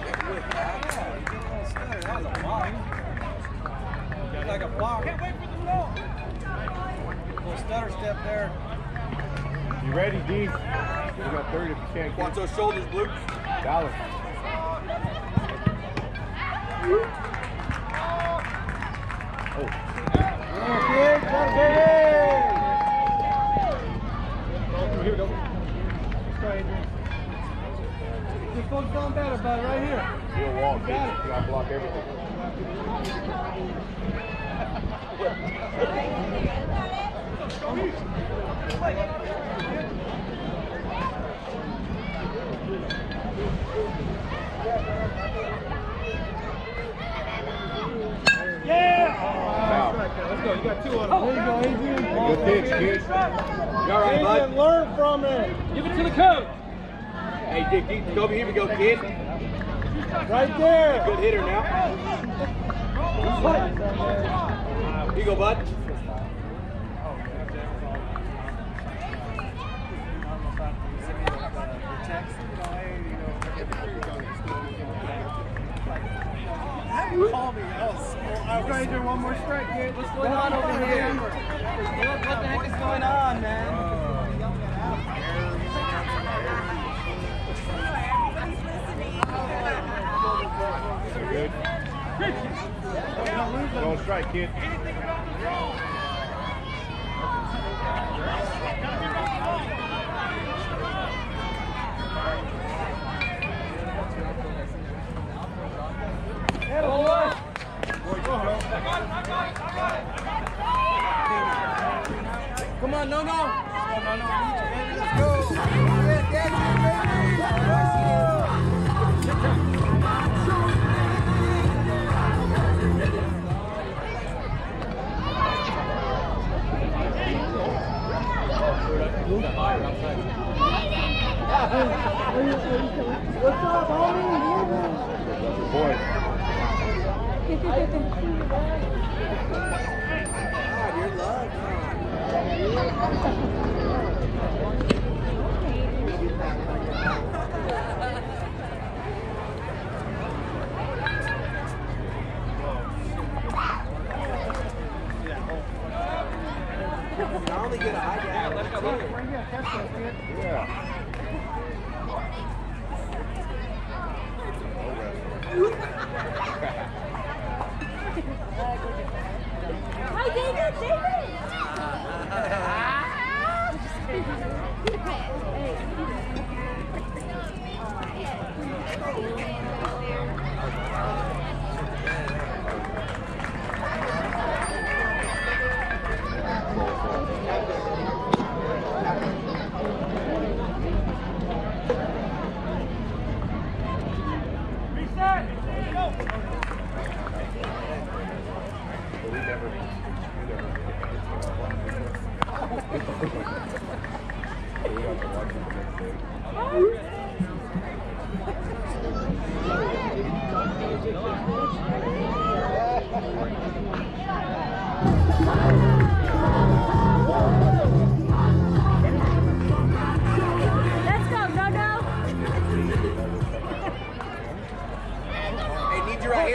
That was a block. Like a block. Can't wait for the ball. Little stutter step there. You ready, D? You got third if you can't. Watch those shoulders, Luke. Dallas. Oh. Oh, kid. Got it, baby. Here we go. Let's go, Adrian. Just focus on better, bud, right here. You'll walk. You got it. You gotta block everything. Yeah! Now. Let's go. You got two on them. There you go, Adrian. Good pitch, kid. You all right, bud? Adrian, learn from it. Give it to the coach. Hey, Dick, Dick, Kobe, here we go, kid. Right there. Good hitter now. Here you go, bud. Call me else. I'm trying to do one more strike, kid. What's going on over here? What, what the heck is going on, man? Good. Don't strike, kid. Come on, no, no. No, no, no, I need you, baby. Let's go. Yeah, yeah, What's up, homie? Boy. God, you're loved. I only get a high down. Let's go. Yeah.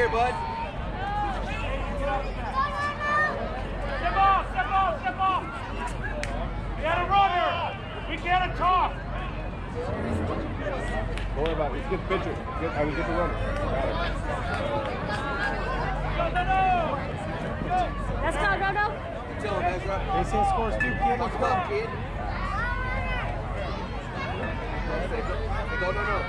here, bud. Step off, step off, step off. We got a runner. We can't talk. Don't worry about it. Let's get the pitcher. Get, I will get the runner. Go, no, no. Let's go, no, no. Chill, Ezra. They say scores two, kid. Let's go, kid. Go, no, no.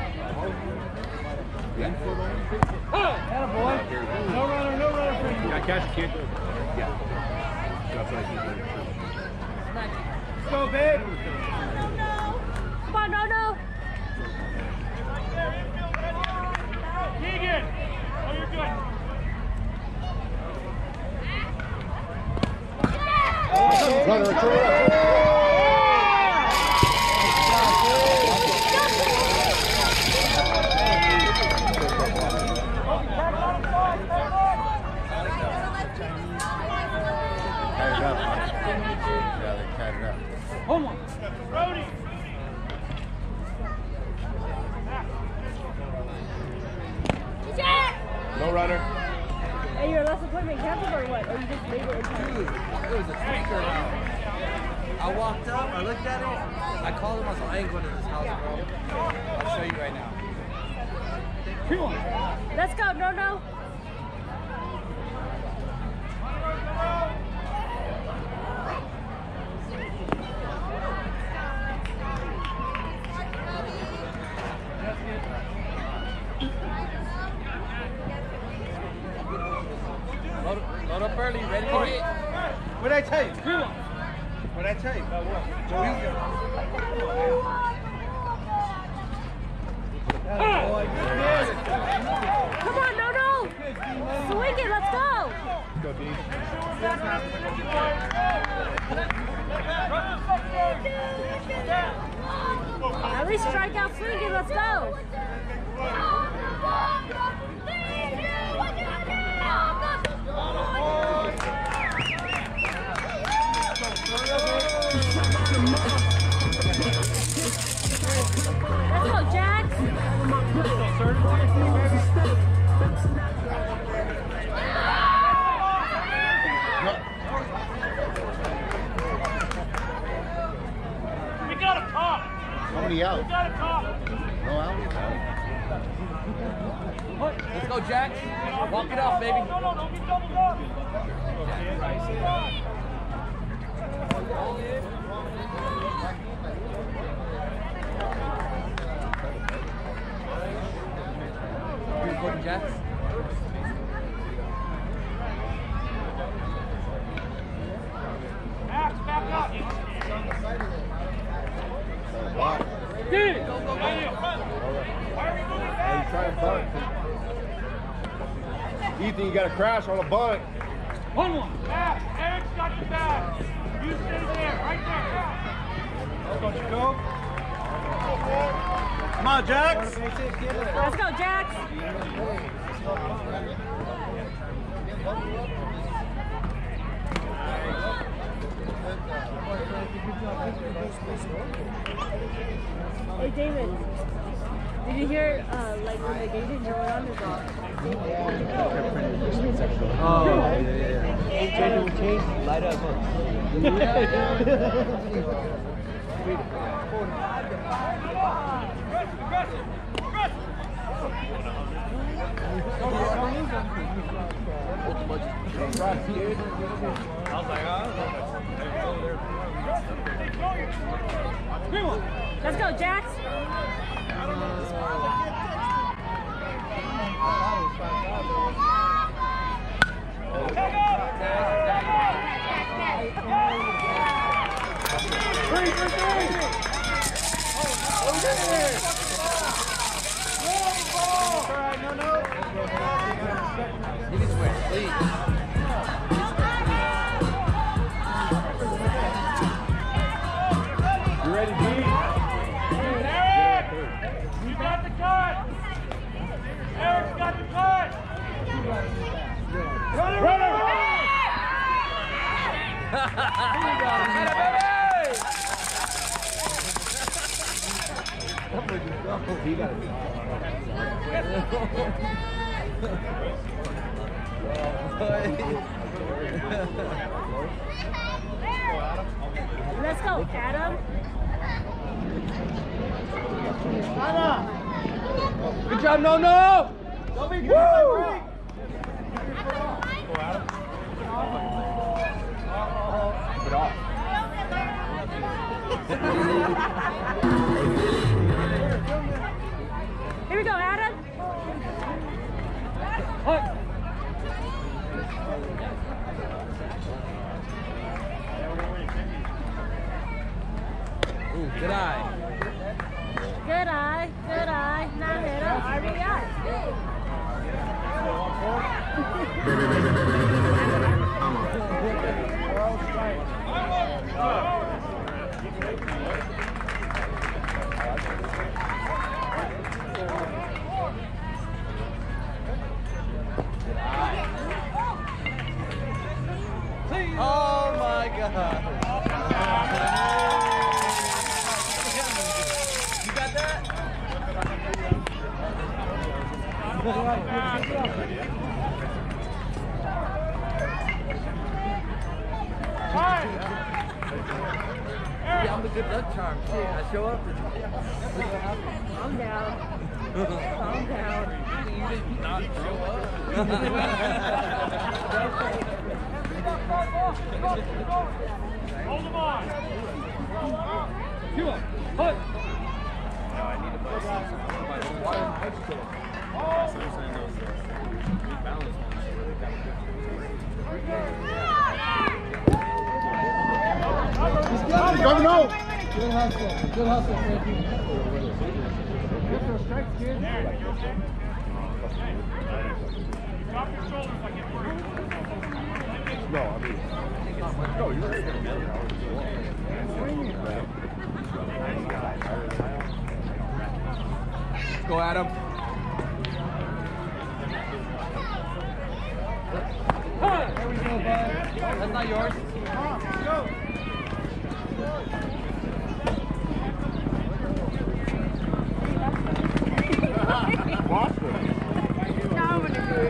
Atta boy. No runner, no runner for you. Got to catch a kid. Yeah. That's what I keep doing. Let's go, babe. Come on, no, no. Keegan. Oh, you're good. Runner, runner. Home one. Brody. No runner. Hey, your last appointment canceled or what? Or you just made it in time? Dude, it was a tweaker. I walked up, I looked at it, I called him, I was like, I ain't going to this house, bro. I'll show you right now. Come on. Let's go, no, no. Load, load up early, ready to hit. What'd I tell you? Come on. What'd I tell you? About what? Come on, no, no. Swing it, let's go. Go, D. At least strike out swinging, let's go. Let's go, Jax. We gotta talk. How many out? We gotta talk. No out? Let's go, Jax. Walk it off, baby. No, no, don't be doubled up. Go, Jax. Max, back up. Dude. Go, go, go. Why are we moving Hey, back? try to bunt. Ethan, you got to crash on a bunt. One one. Max, Eric's got your back. You stay there, right there. Don't you go. Come on, Jax. Let's go, Jax. Hey, David. Did you hear, uh, like, when the game is going on, there's a... Oh, yeah, yeah, yeah. Change, change, light up. Let's go, Jax. Three for three. All right, no, no. Get his way, please. You ready, D? Eric! You got the cut! Eric's got the cut! Runner, runner! He got it. Let's go, Adam. Good job, no, no! Don't be good. Woo! Get off. Here we go, Adam. Ooh, good eye. Good eye, good eye. Now hit up R B I. Oh my God. You got that? Yeah, I'm the good luck charm. Shit, I show up and Calm down. Calm down. you did not show up. Hold them on. Come on, put. Go, no. Good hustle. Good hustle, Frankie. Get those strikes, kid. There, you okay? Drop your shoulders like it works. No, I mean, no, you're right in the middle. Go, Adam. There we go, bud. That's not yours. Go. Watch them. Now I'm gonna do it.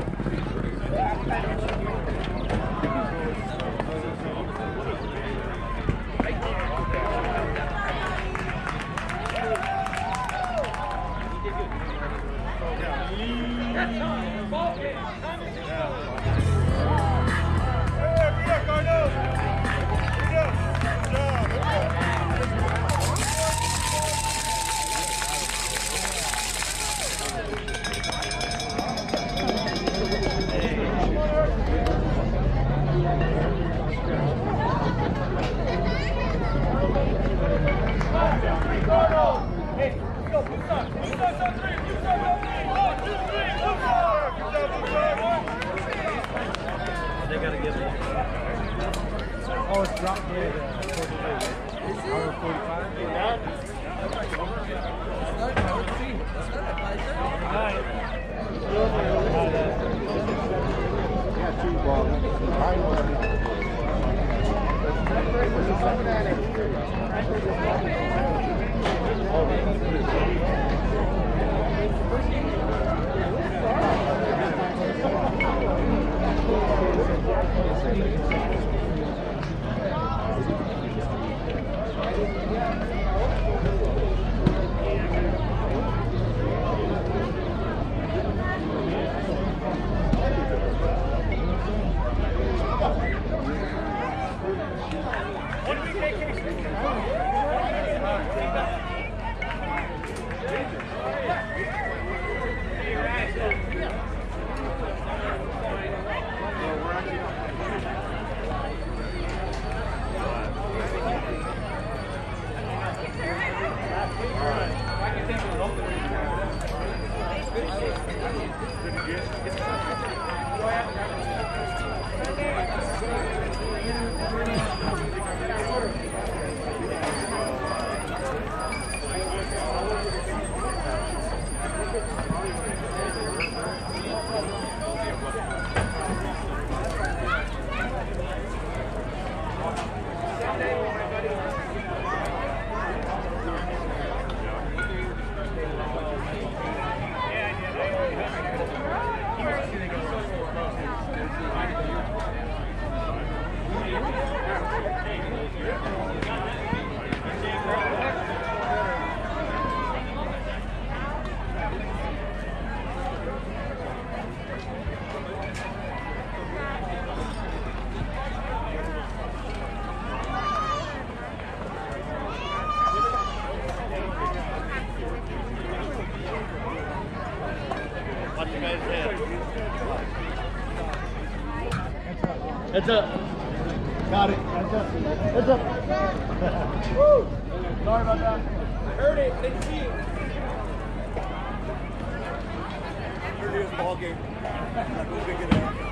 They gotta get it. Oh, it's dropped dead. Hour forty-five. Start, Yeah, two balls. Behind one. Heads up. Got it. Heads up. Heads up. Woo! Sorry about that. Heard it. Didn't see it. Earliest ball game. Go figure that out.